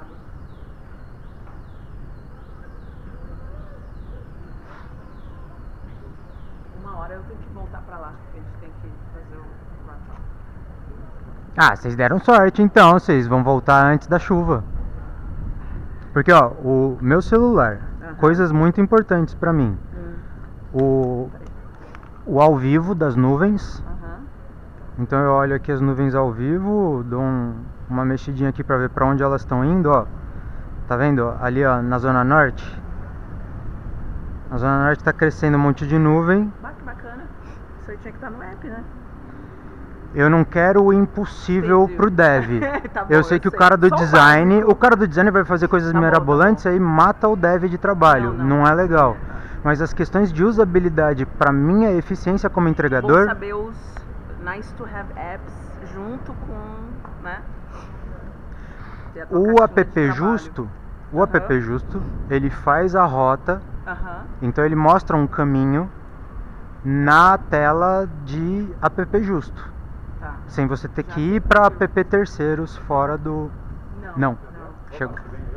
Uma hora eu tenho que voltar pra lá, porque a gente tem que fazer o wrap-up. Ah, vocês deram sorte então, vocês vão voltar antes da chuva. Porque ó, o meu celular, Aham. coisas muito importantes pra mim. Hum. O, o ao vivo das nuvens. Aham. Então eu olho aqui as nuvens ao vivo, dou um- uma mexidinha aqui pra ver pra onde elas estão indo, ó. Tá vendo? ó? Ali ó, na zona norte. Na zona norte tá crescendo um monte de nuvem. Bah, que bacana. Isso aí tinha que estar no app, né? Eu não quero o impossível Entendi. pro dev. Tá bom, eu sei eu que o sei. cara do Só o design, básico. o cara do design vai fazer coisas Tá bom, tá mirabolantes aí mata o dev de trabalho. Não, Não, não. é legal. Mas as questões de usabilidade pra minha eficiência como Bom entregador, saber os nice to have apps junto com, né? ter a tua o caixinha de app trabalho. justo, o Aham. app justo, ele faz a rota, Aham. então ele mostra um caminho na tela de app justo, Tá. sem você ter Já que sei. ir para app terceiros fora do. Não. Não. Chegou.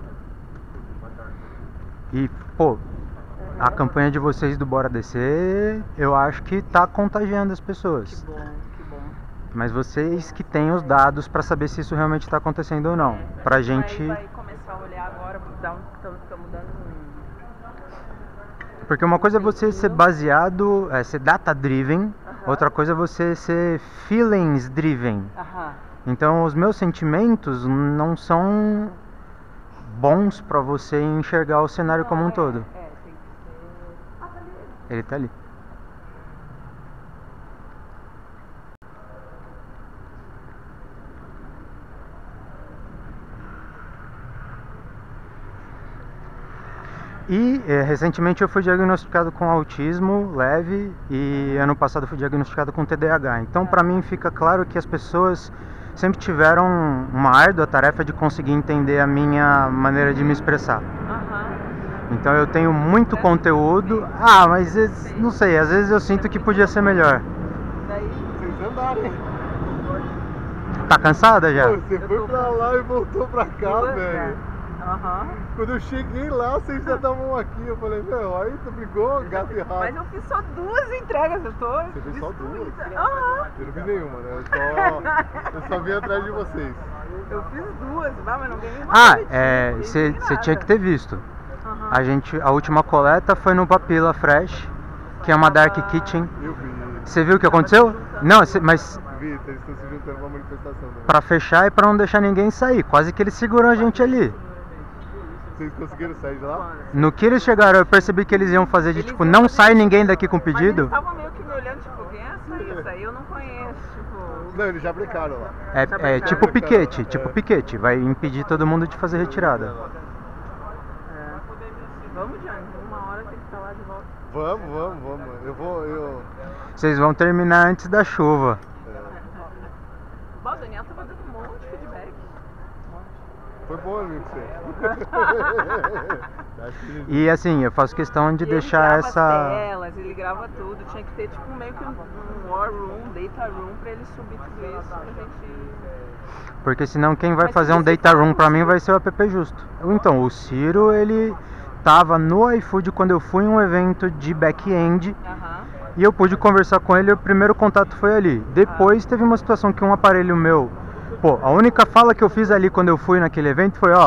E, pô, a campanha de vocês do Bora Descer, eu acho que tá contagiando as Que pessoas. bom, que bom. Mas vocês que têm os dados pra saber se isso realmente tá acontecendo ou não. É, Pra a gente. Vai, vai começar a olhar agora, estamos dando um. Porque uma coisa é você ser baseado, é, ser data driven, Aham. outra coisa é você ser feelings driven. Aham. Então os meus sentimentos não são bons pra você enxergar o cenário como um Não, é, todo. É, tem que ser. Ah, tá ali. Ele tá ali. E eh, recentemente eu fui diagnosticado com autismo leve e ano passado eu fui diagnosticado com T D A H. Então pra mim fica claro que as pessoas sempre tiveram uma árdua tarefa de conseguir entender a minha maneira de me expressar. Aham. Então eu tenho muito conteúdo. Ah, mas es- não sei, às vezes eu sinto que podia ser melhor. Daí. Vocês andaram. Tá cansada já? Pô, você foi pra lá e voltou pra cá, duas, velho. né? Aham. Quando eu cheguei lá, vocês já estavam aqui. Eu falei, meu, aí tu brigou, gato e rato. Mas eu fiz só duas entregas, eu tô. Você fez só duas? destruída. Aham. Eu não vi nenhuma, né? Eu só, eu só vim atrás de vocês. Eu fiz duas, vai, mas não ganhei uma. Ah, boletim, é, não você ganhei nada. tinha que ter visto. Aham. A gente, a última coleta foi no Papila Fresh, que é uma dark kitchen. Eu vi. Você viu o que aconteceu? Não, cê- mas Vi, eles estão se juntando pra manifestação. Né? pra fechar e pra não deixar ninguém sair, quase que eles seguram a gente ali. Vocês conseguiram sair de lá? No que eles chegaram, eu percebi que eles iam fazer de Eles tipo, iam não fazer sai isso. ninguém daqui com Mas eles pedido. estavam meio que me olhando, tipo, quem é essa? Isso aí eu não conheço, tipo. Não, eles já brincaram lá. É, Já é brincaram. tipo piquete, É. tipo piquete, vai impedir todo mundo de fazer retirada. É. Vamos, Johnny, uma hora tem que estar lá de volta. Vamos, vamos, vamos. Eu vou, eu... Vocês vão terminar antes da chuva. Bom, o Daniel tava dando um monte de feedback. Foi bom amigo pra você. Acho que ele- E assim, eu faço questão de E deixar ele grava essa. as telas, ele grava tudo. Tinha que ter tipo meio que um, um war room, data room, pra ele subir tudo isso pra gente. Porque senão quem vai Mas fazer se um você data fala room com pra o mim Ciro- vai ser o app justo. Então, o Ciro, ele tava no iFood quando eu fui em um evento de back-end Aham. e eu pude conversar com ele, o primeiro contato foi ali. Depois teve uma situação que um aparelho meu, pô, a única fala que eu fiz ali quando eu fui naquele evento foi, ó,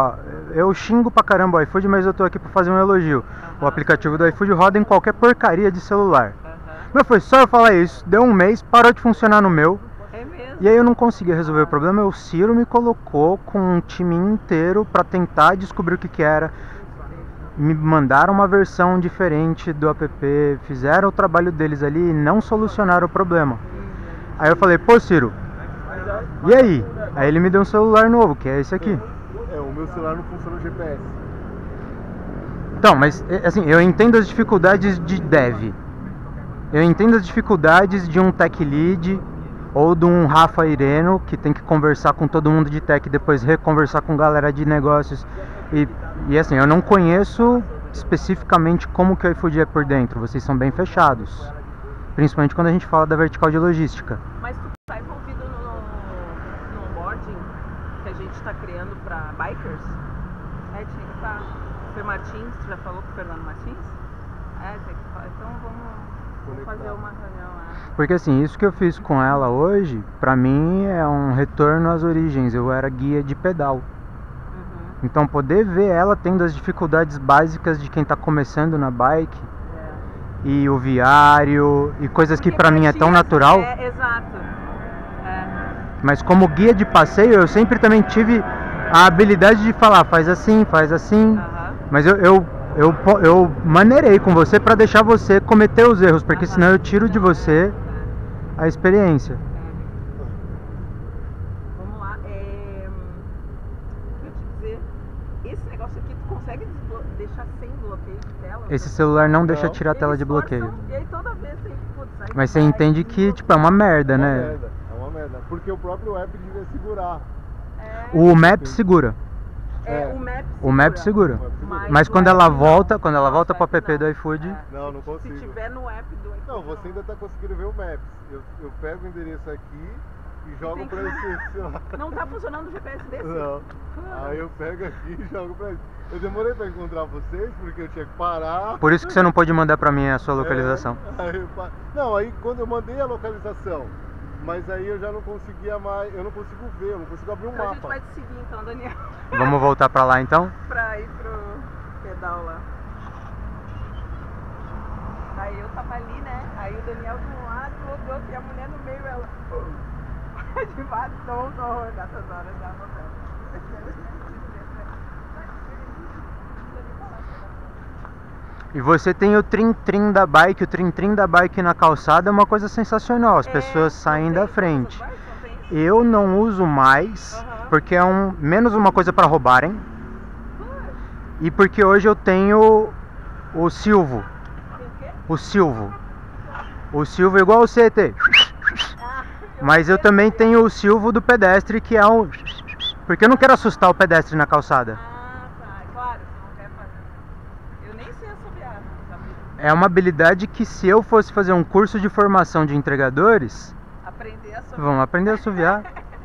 eu xingo pra caramba o iFood, mas eu tô aqui pra fazer um elogio. O aplicativo do iFood roda em qualquer porcaria de celular. Aham. Mas foi só eu falar isso, deu um mês, parou de funcionar no meu. É mesmo? E aí eu não conseguia resolver o problema, o Ciro me colocou com um time inteiro pra tentar descobrir o que que era. Me mandaram uma versão diferente do app, fizeram o trabalho deles ali e não solucionaram o problema. Aí eu falei, pô Ciro, e aí? Aí ele me deu um celular novo, que é esse aqui. É, o meu celular não funciona no G P S. Então, mas assim, eu entendo as dificuldades de dev. Eu entendo as dificuldades de um tech lead ou de um Rafa Ireno que tem que conversar com todo mundo de tech e depois reconversar com galera de negócios. E, e assim, eu não conheço especificamente como que o iFood é por dentro. Vocês são bem fechados. Principalmente quando a gente fala da vertical de logística. Mas tu tá envolvido no, no onboarding que a gente está criando para bikers? É, tinha que estar. O Fer Martins, tu já falou com o Fernando Martins? É, tem que falar. Então vamos, vamos fazer uma reunião lá. Porque assim, isso que eu fiz com ela hoje, pra mim é um retorno às origens. Eu era guia de pedal. Uhum. Então poder ver ela tendo as dificuldades básicas de quem tá começando na bike, e o viário, e coisas que Porque pra mim é ti, tão natural. É, exato. É. Mas como guia de passeio, eu sempre também tive a habilidade de falar, faz assim, faz assim. Aham. Mas eu, eu, eu, po- eu maneirei com você pra deixar você cometer os erros, porque Aham. senão eu tiro de você a experiência. Vamos lá. É... O que eu te dizer? Esse negócio aqui, tu consegue desblo- deixar sem bloqueio de tela? Esse celular não deixa Não. tirar a tela de Eles bloqueio. forçam, E aí toda vez tem que, putz, aí Mas você vai, entende que, desbloqueia. tipo, é uma merda, É uma né? merda, é uma merda. Porque o próprio app devia segurar. É, O Map segura. é, é. o Map segura. O Map segura. O app segura. Mas o quando app ela não. volta, quando ela Nossa, volta pro o app app do não. iFood, É. Não, não consigo. Se tiver no app do iFood. Não, você ainda tá conseguindo ver o Maps. Eu, eu pego o endereço aqui e jogo Tem pra que- esse celular. Não tá funcionando o G P S desse? Não. Aí eu pego aqui e jogo pra ele. Eu demorei pra encontrar vocês porque eu tinha que parar. por isso que você não pode mandar pra mim a sua localização. É, aí eu pa- Não, aí quando eu mandei a localização, mas aí eu já não conseguia mais, eu não consigo ver, eu não consigo abrir um Então a gente mapa. vai te seguir então, Daniel. Vamos voltar pra lá então? Pra ir pro pedal lá. Aí eu tava ali, né? Aí o Daniel de um lado, o outro do outro, e a mulher no meio, ela. De batom, no nessas horas da novela. E você tem o trim-trim da bike, o trim-trim da bike na calçada é uma coisa sensacional, as É, pessoas não saem tem da todas frente. as bikes, não tem isso? Eu não uso mais, Aham. porque é um, menos uma coisa pra roubarem, e porque hoje eu tenho o Silvo, Tem o quê? o Silvo. O Silvo é igual o C T, Ah, mas eu também tenho o Silvo do pedestre, que é um... Porque eu não quero assustar o pedestre na calçada. Ah, tá. Claro, você não quer fazer. Eu nem sei assobiar, sabe? É uma habilidade que se eu fosse fazer um curso de formação de entregadores, Aprender a assobiar. vamos aprender a assoviar.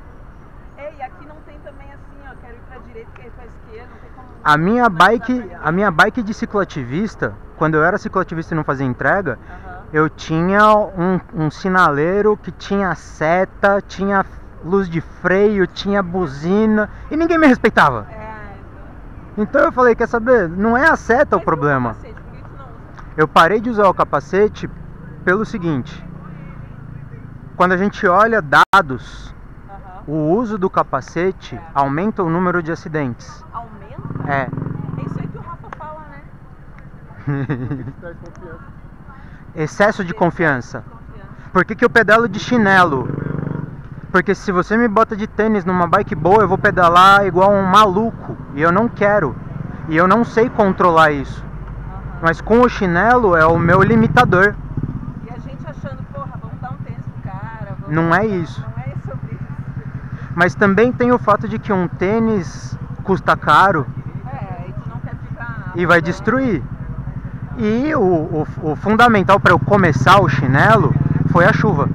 Ei, aqui não tem também assim, ó, quero ir pra direita, quero ir pra esquerda, não tem como... A minha não dá bike, pra a minha bike de cicloativista, quando eu era cicloativista e não fazia entrega, Aham. eu tinha um, um sinaleiro que tinha seta, tinha luz de freio, tinha buzina e ninguém me respeitava. É, então... Então eu falei, quer saber? Não é a seta o Mas problema. o capacete, por que tu não usa? Eu parei de usar o capacete pelo seguinte: quando a gente olha dados, Aham. o uso do capacete É. aumenta o número de acidentes. Aumenta? É. É isso aí que o Rafa fala, né? Porque te traz confiança. Excesso de confiança. Confiança. Por que que eu pedalo de chinelo? Porque se você me bota de tênis numa bike boa, eu vou pedalar igual um maluco. E eu não quero. E eu não sei controlar isso. Aham. Mas com o chinelo é o meu limitador. E a gente achando, porra, vamos dar um tênis pro cara. Vamos Não é dar- isso. Não é sobre isso. Mas também tem o fato de que um tênis custa caro É, e tu não quer ficar... e vai destruir. E o, o, o fundamental para eu começar o chinelo foi a chuva.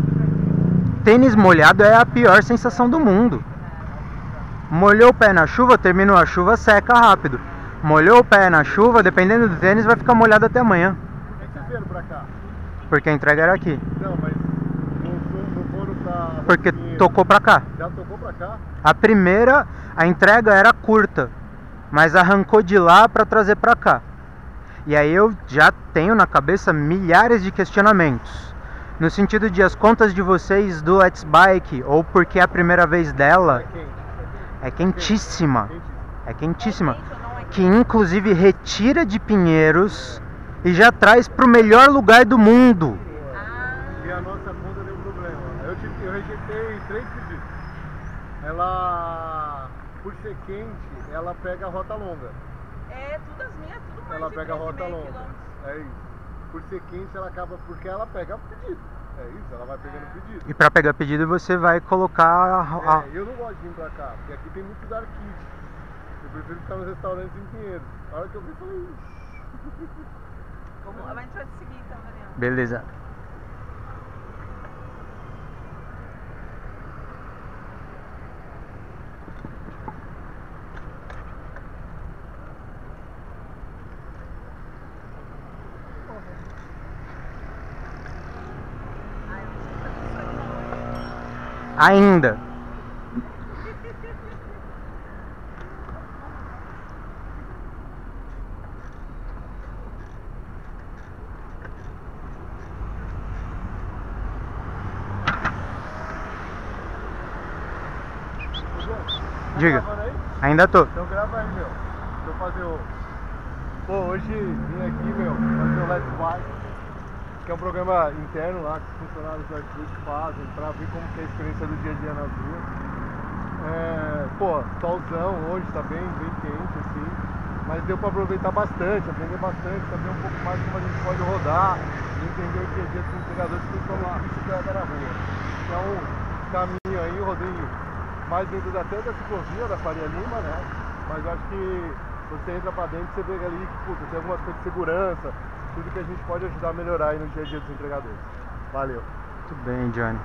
Tênis molhado é a pior sensação do mundo. Molhou o pé na chuva, terminou a chuva, seca rápido. Molhou o pé na chuva, dependendo do tênis, vai ficar molhado até amanhã. Por que vocês vieram pra cá? Porque a entrega era aqui. Não, mas não, fo- não foram pra... Porque Rocinha. tocou pra cá. Já tocou pra cá? A primeira, a entrega era curta. mas arrancou de lá para trazer para cá. E aí eu já tenho na cabeça milhares de questionamentos. No sentido de as contas de vocês do Let's Bike, ou porque é a primeira vez dela, é quentíssima. É quentíssima. Que inclusive retira de Pinheiros e já traz para o melhor lugar do mundo. E a nossa conta deu problema. Eu, tive, eu rejeitei três pedidos. Ela, por ser quente, ela pega a rota longa. É, tudo as minhas, tudo mais Ela de pega a rota três e meio longa. quilômetros. É isso. Por ser quente, ela acaba. Porque ela pega pedido. É isso, ela vai pegando pedido. E para pegar pedido você vai colocar a... a- É, eu não gosto de vir pra cá, porque aqui tem muito dark kit. Eu prefiro ficar nos restaurantes em Pinheiros. A hora que eu vi, eu falei, "Ixi." Vamos, a gente vai te seguir então, Daniel. Beleza. Ai, eu não sei fazer isso aí não. Ainda. Diga. Tá gravando aí? Ainda tô. Então grava aí, meu. Deixa eu fazer o... Pô, hoje vim aqui, meu, fazer o Let's Bike, que é um programa interno lá que os funcionários do iFood fazem pra ver como que é a experiência do dia a dia nas ruas. É, pô, solzão hoje, tá bem, bem quente assim, mas deu pra aproveitar bastante, aprender bastante, saber um pouco mais como a gente pode rodar, entender o dia a dia dos entregadores, principalmente bicicleta na rua. Então, caminho aí, eu rodei mais dentro da até da ciclovia da Faria Lima, né? Mas eu acho que você entra pra dentro e você vê ali que puta, tem algumas coisas de segurança, tudo que a gente pode ajudar a melhorar aí no dia a dia dos entregadores. Valeu. Tudo bem, Johnny.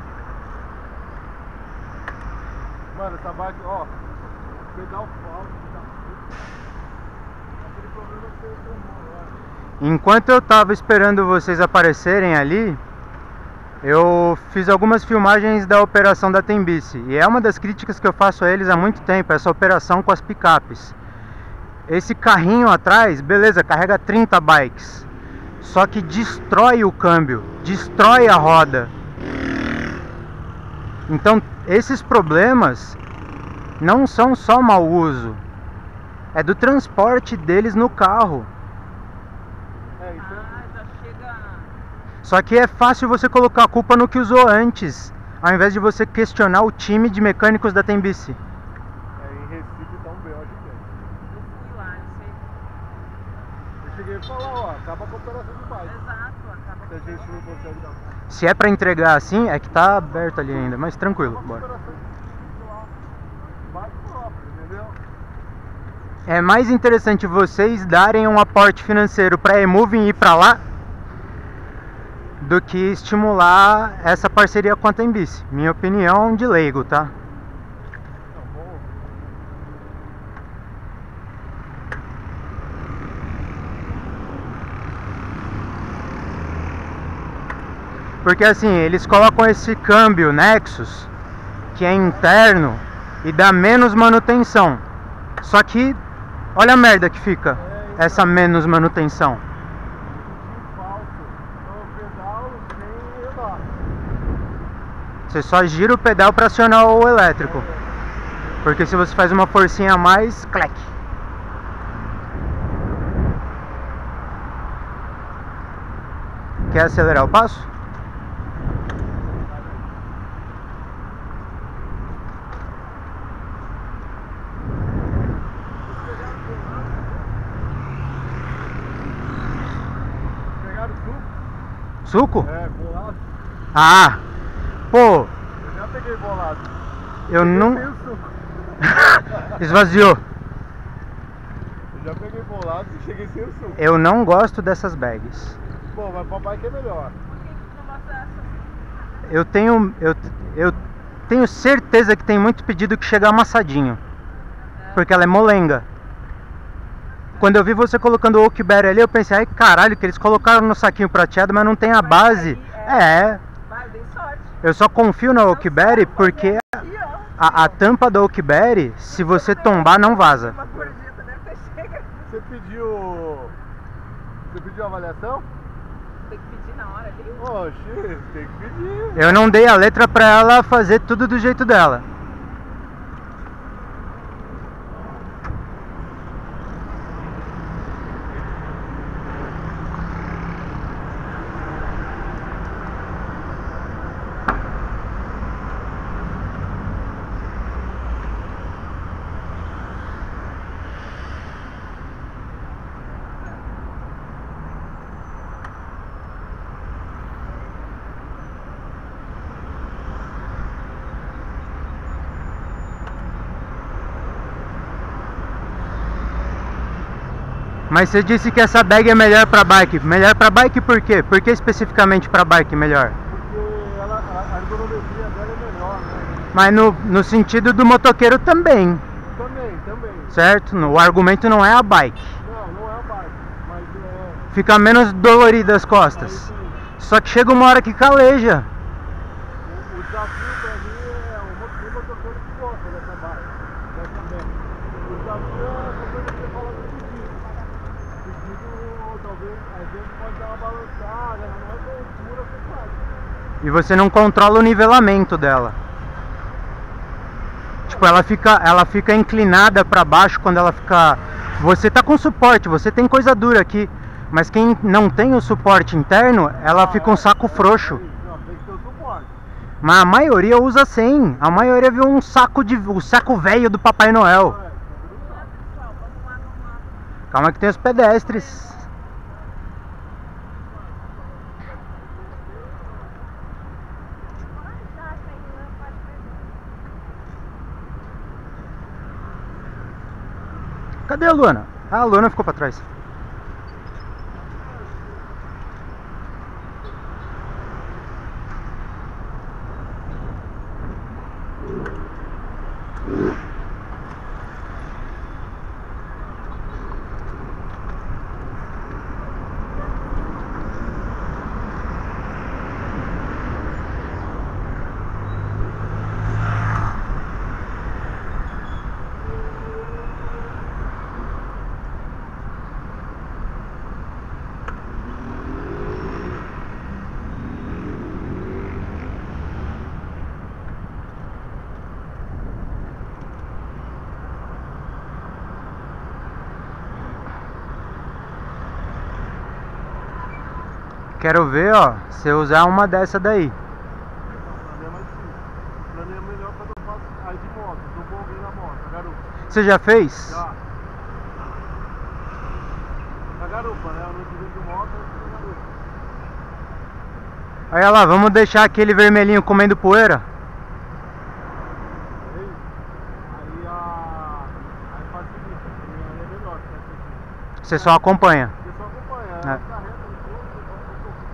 Mano, essa bike, ó, pedal falso, tá? Aquele problema que você tomou agora. Enquanto eu tava esperando vocês aparecerem ali, eu fiz algumas filmagens da operação da Tembici. E é uma das críticas que eu faço a eles há muito tempo, essa operação com as picapes. Esse carrinho atrás, beleza, carrega trinta bikes. Só que destrói o câmbio, destrói a roda. Então, esses problemas não são só mau uso. É do transporte deles no carro. É, isso Ah, já chega. Só que é fácil você colocar a culpa no que usou antes, ao invés de você questionar o time de mecânicos da Tembici. é em Recife tá um B O gigante. Eu fui lá, não sei. Eu cheguei a falar, ó, acaba com a operação de bike. Exato, acaba Se a gente não consegue dar conta. Se é pra entregar assim, é que tá aberto ali ainda, mas tranquilo, Acaba com a bora. operação de lá. Bike próprio, entendeu? É mais interessante vocês darem um aporte financeiro pra E-Moving ir pra lá do que estimular essa parceria com a Tembici. Minha opinião de leigo, tá? Não, bom. Porque assim, eles colocam esse câmbio Nexus, que é interno, e dá menos manutenção. Só que, olha a merda que fica essa menos manutenção. De falso. Então eu pedalo sem andar. Você só gira o pedal para acionar o elétrico. Porque se você faz uma forcinha a mais, clec. Quer acelerar o passo? Pegaram suco? Suco? É, bolado. Ah! Pô, Eu já peguei bolado. eu Sem não... o suco. Esvaziou. Eu já peguei bolado e cheguei sem o suco. Eu não gosto dessas bags. Bom, mas pra bike é melhor. Por que que tu não gosta dessa? Eu tenho, eu, eu tenho certeza que tem muito pedido que chega amassadinho. Porque ela é molenga. Quando eu vi você colocando o Oakberry ali, eu pensei, ai caralho, que eles colocaram no saquinho prateado, mas não tem a base. É, Vai, dei sorte. eu só confio na Oakberry porque Aqui, ó. a, a tampa da Oakberry, se você tombar, não vaza. Uma gorjeta deve ter Você pediu avaliação? Tem que pedir na hora ali? Oxi, tem que pedir. Eu não dei a letra pra ela fazer tudo do jeito dela. Mas você disse que essa bag é melhor pra bike. Melhor pra bike por quê? Por que especificamente pra bike melhor? Porque ela, a, a ergonometria dela é melhor, né? Mas no, no sentido do motoqueiro também, Também, também. certo? No- O argumento não é a bike. Não, não é a bike, mas é... Fica menos dolorida as Aí costas. sim, Só que chega uma hora que caleja. o, o desafio pra mim é o mo- tem motoqueiro que gosta dessa bike, dessa bag. O desafio é essa coisa que você fala do pedido. Pedido, talvez, às vezes pode dar uma balançada, não é tão dura que faz. E você não controla o nivelamento dela. Tipo, ela fica, ela fica inclinada pra baixo quando ela fica... Você tá com suporte, você tem coisa dura aqui. Mas quem não tem o suporte interno, ela fica um saco frouxo. Não, tem que ter o suporte. Mas a maioria usa sem. A maioria viu um saco de... o saco velho do Papai Noel. É, Pessoal, vamos lá, vamos lá. Calma que tem os pedestres. Cadê a Luana? Ah, a Luana ficou pra trás. Quero ver, ó, você usar uma dessa daí. pra mim é mais difícil. Pra mim é melhor quando eu faço aí de moto, eu vou alguém na moto, na garupa. Você já fez? Já. Na garupa, né? Eu não tive de moto, eu tive na garupa. Olha lá, vamos deixar aquele vermelhinho comendo poeira? Aí, aí a... aí facilita, aí é melhor que essa aqui. Você só acompanha. Você só acompanha, É. ela carrega no corpo, você só acompanha.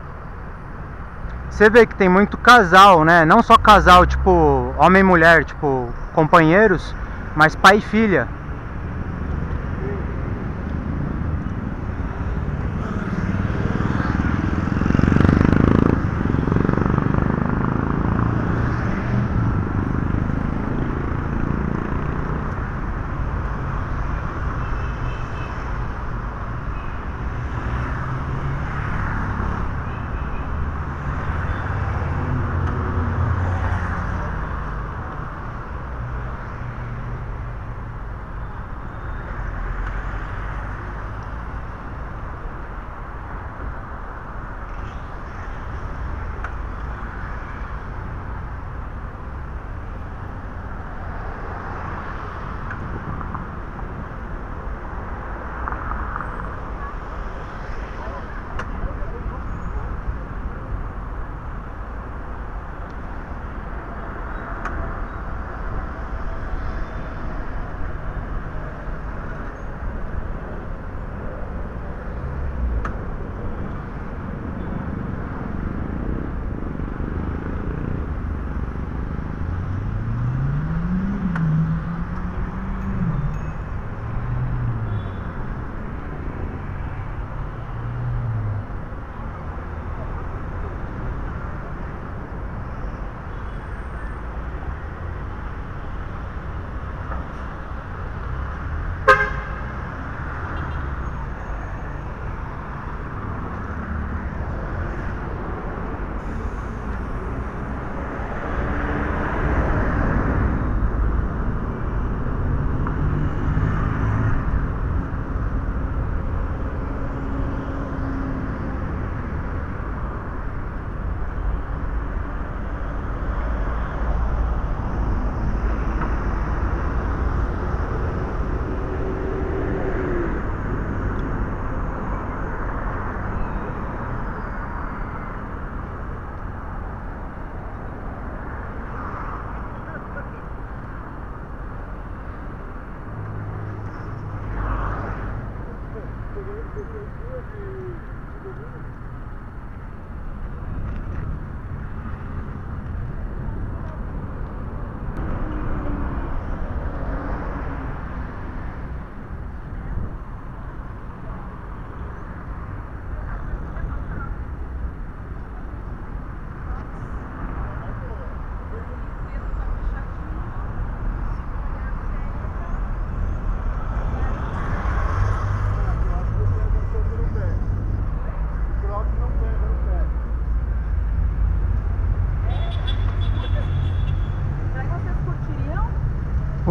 Você vê que tem muito casal, né? Não só casal, tipo, homem e mulher, tipo, companheiros, mas pai e filha.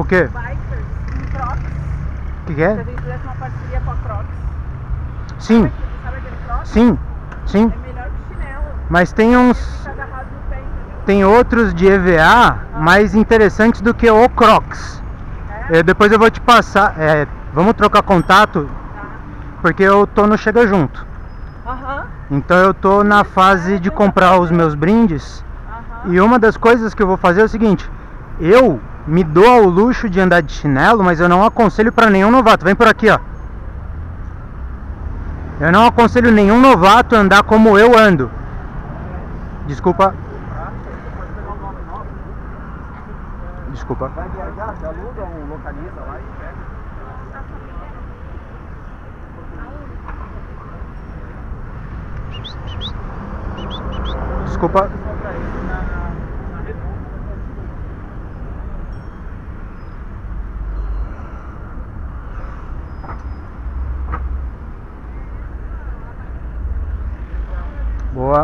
quê? Bikers, um Crocs. O que, que Se é? a gente fizesse uma parceria com a Crocs. Sim, Sabe, sabe aquele Crocs? sim, sim. É melhor que chinelo. Mas tem Ele uns. fica agarrado no pé, entendeu? Tem outros de E V A mais interessantes do que o Crocs. É? É, depois eu vou te passar. É, vamos trocar contato, Tá. porque eu tô no Chega Junto. Aham, Então eu tô na fase de comprar os meus brindes. aham. E uma das coisas que eu vou fazer é o seguinte: eu me dou ao luxo de andar de chinelo, mas eu não aconselho pra nenhum novato. Vem por aqui, ó. Eu não aconselho nenhum novato a andar como eu ando. Desculpa. Desculpa. Vai viajar, você aluga um localiza lá e pega. Desculpa. Compra ele na, na Redonda. Boa.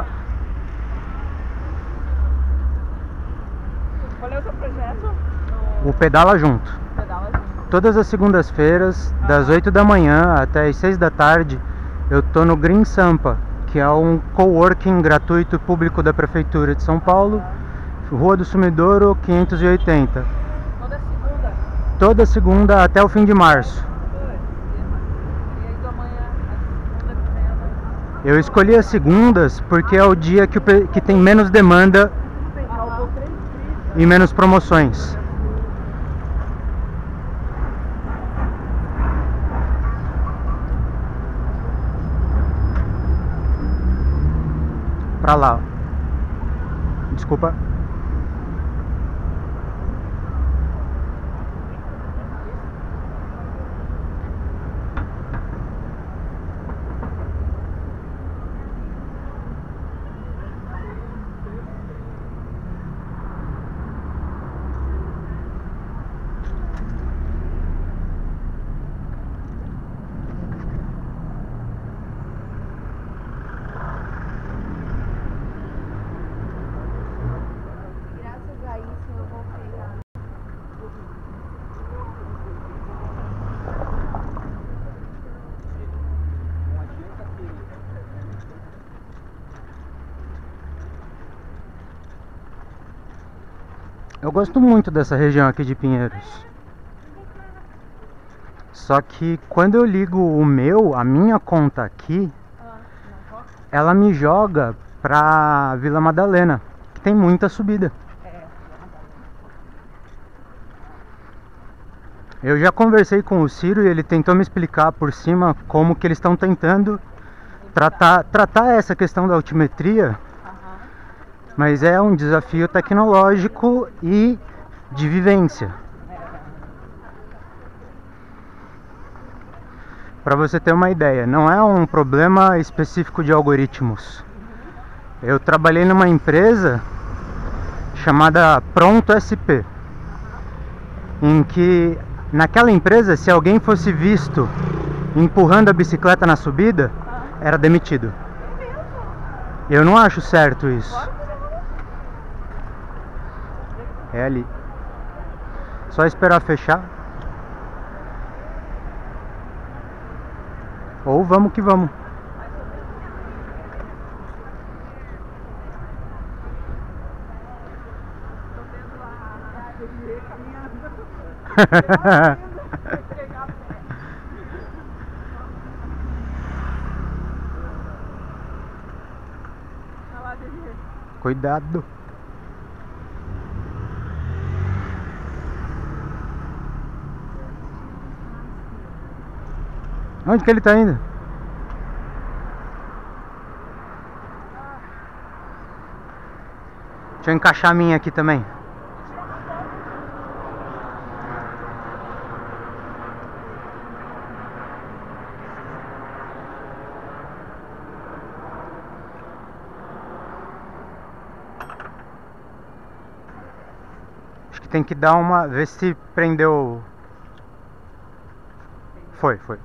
Qual é o seu projeto? O Pedala Junto. No Pedala Junto. Todas as segundas-feiras, das oito da manhã até as seis da tarde, eu tô no Green Sampa, que é um coworking gratuito público da Prefeitura de São Paulo, Rua do Sumidouro quinhentos e oitenta. Toda segunda. Toda segunda até o fim de março. E aí do amanhã, a segunda que vem, né? Eu escolhi as segundas porque é o dia que, o pe- que tem menos demanda Aham. e menos promoções. Pra lá. Desculpa. Graças a isso eu voltei a. Uma dica que Eu gosto muito dessa região aqui de Pinheiros. Só que quando eu ligo o meu, a minha conta aqui, ela me joga pra Vila Madalena, que tem muita subida. Eu já conversei com o Ciro e ele tentou me explicar por cima como que eles estão tentando tratar, tratar essa questão da altimetria, mas é um desafio tecnológico e de vivência. Para você ter uma ideia, não é um problema específico de algoritmos. Eu trabalhei numa empresa chamada Pronto S P, em que naquela empresa, se alguém fosse visto empurrando a bicicleta na subida, era demitido. Eu não acho certo isso. É ali. Só esperar fechar. Ou vamos que vamos. Cuidado. Onde que ele tá indo? Deixa eu encaixar a minha aqui também. Acho que tem que dar uma... Ver se prendeu... Foi, foi.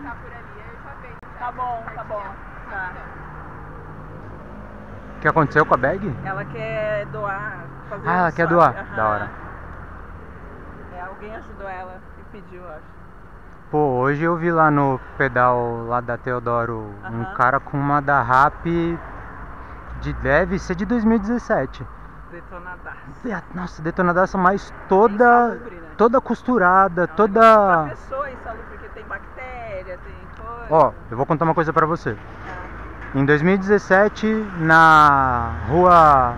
passar por ali, aí eu já vejo. já Tá bom, essa tá bom. partinha. Tá. O que aconteceu com a bag? Ela quer doar, fazer Ah, um ela quer swap. doar. Aham. Da hora. É, alguém ajudou ela e pediu, eu acho. Pô, hoje eu vi lá no pedal lá da Teodoro um Aham. cara com uma da Rap de deve ser de dois mil e dezessete. Detonadaço. É, Nossa, detonadaça, mas toda Insalubre, né? toda costurada, É um toda. negócio pra pessoa insalubre, porque tem bactéria, tem coisa. Ó, eu vou contar uma coisa pra você. É. Em dois mil e dezessete, na rua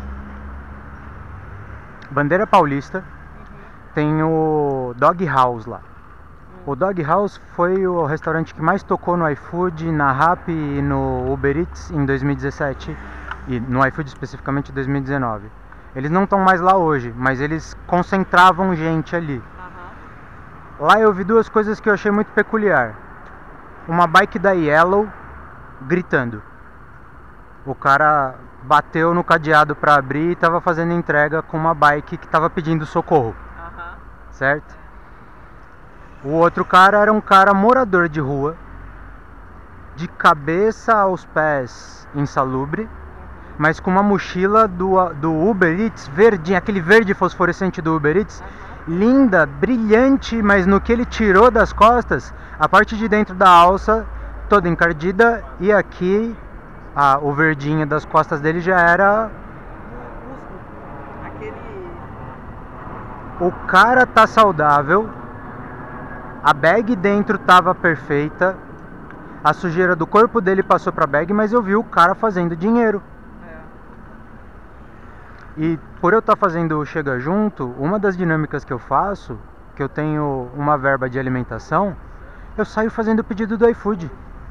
Bandeira Paulista, tem o Dog House lá. O Dog House foi o restaurante que mais tocou no iFood, na Rappi e no Uber Eats em dois mil e dezessete e no iFood especificamente em dois mil e dezenove. Eles não estão mais lá hoje, mas eles concentravam gente ali. Aham. Lá eu vi duas coisas que eu achei muito peculiar. Uma bike da Yellow gritando. O cara bateu no cadeado para abrir e estava fazendo entrega com uma bike que estava pedindo socorro, Aham. certo? O outro cara era um cara morador de rua, de cabeça aos pés insalubre, mas com uma mochila do, do Uber Eats, verdinha, aquele verde fosforescente do Uber Eats, linda, brilhante, mas no que ele tirou das costas, a parte de dentro da alça toda encardida e aqui a, o verdinho das costas dele já era... Musgo. Aquele. O cara tá saudável, a bag dentro tava perfeita, a sujeira do corpo dele passou pra bag, mas eu vi o cara fazendo dinheiro. É. E por eu estar fazendo o Chega Junto, uma das dinâmicas que eu faço, que eu tenho uma verba de alimentação, eu saio fazendo pedido do iFood.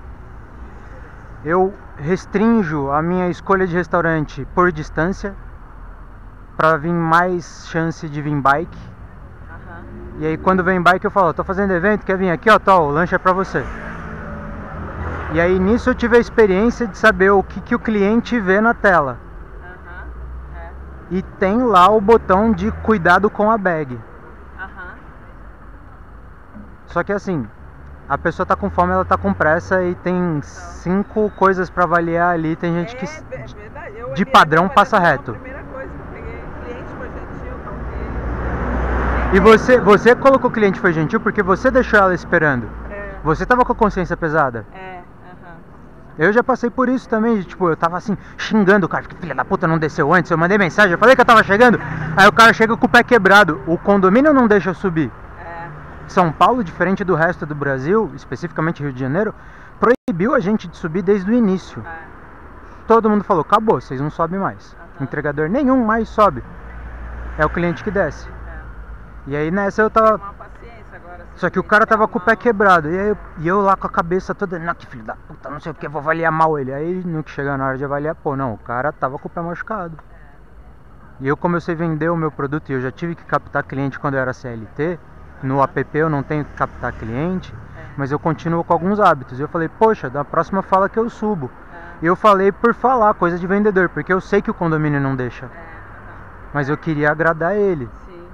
Eu restringo a minha escolha de restaurante por distância, para vir mais chance de vir bike. Aham. E aí quando vem bike eu falo, tô fazendo evento, quer vir aqui, ó, tá, o lanche é pra você. E aí nisso eu tive a experiência de saber o que, que o cliente vê na tela. Aham. É. E tem lá o botão de cuidado com a bag. Aham. Só que assim, a pessoa tá com fome, ela tá com pressa e tem cinco coisas pra avaliar ali, tem gente que É, é verdade. Eu de olhei, padrão eu passa falei, reto. A primeira coisa que eu peguei, o cliente foi gentil, tá ok. E você, você colocou o cliente foi gentil porque você deixou ela esperando. É, Você tava com a consciência pesada. é, aham. Eu já passei por isso também, de, tipo, eu tava assim, xingando o cara, que filha da puta não desceu antes, eu mandei mensagem, eu falei que eu tava chegando, aí o cara chega com o pé quebrado, o condomínio não deixa eu subir. É, São Paulo, diferente do resto do Brasil, especificamente Rio de Janeiro, proibiu a gente de subir desde o início. é. Todo mundo falou, acabou, vocês não sobem mais. Aham. Entregador nenhum mais sobe. É o cliente que desce. É. E aí nessa eu tava... Uma paciência agora. Só que o cara tava com o pé quebrado. E, aí eu, e eu lá com a cabeça toda, não, que filho da puta, não sei o que, vou avaliar mal ele. Aí no que chegar na hora de avaliar, pô, não, o cara tava com o pé machucado. E eu, como eu sei vender o meu produto e eu já tive que captar cliente quando eu era C L T, no app eu não tenho que captar cliente, mas eu continuo com alguns hábitos. E eu falei, poxa, da próxima fala que eu subo. E eu falei por falar, coisa de vendedor, porque eu sei que o condomínio não deixa. É, aham. Mas eu queria agradar ele. Sim.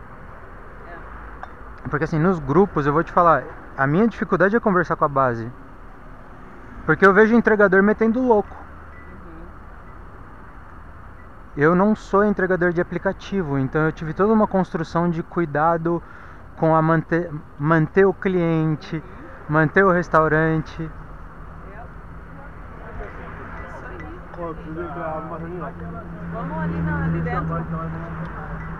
É. Porque assim, nos grupos, eu vou te falar, a minha dificuldade é conversar com a base. Porque eu vejo o entregador metendo louco. Uhum. Eu não sou entregador de aplicativo, então eu tive toda uma construção de cuidado com a manter, manter o cliente, manter o restaurante. Isso aí. Pô, eu preciso entrar numa reunião. Vamos ali, na, ali dentro.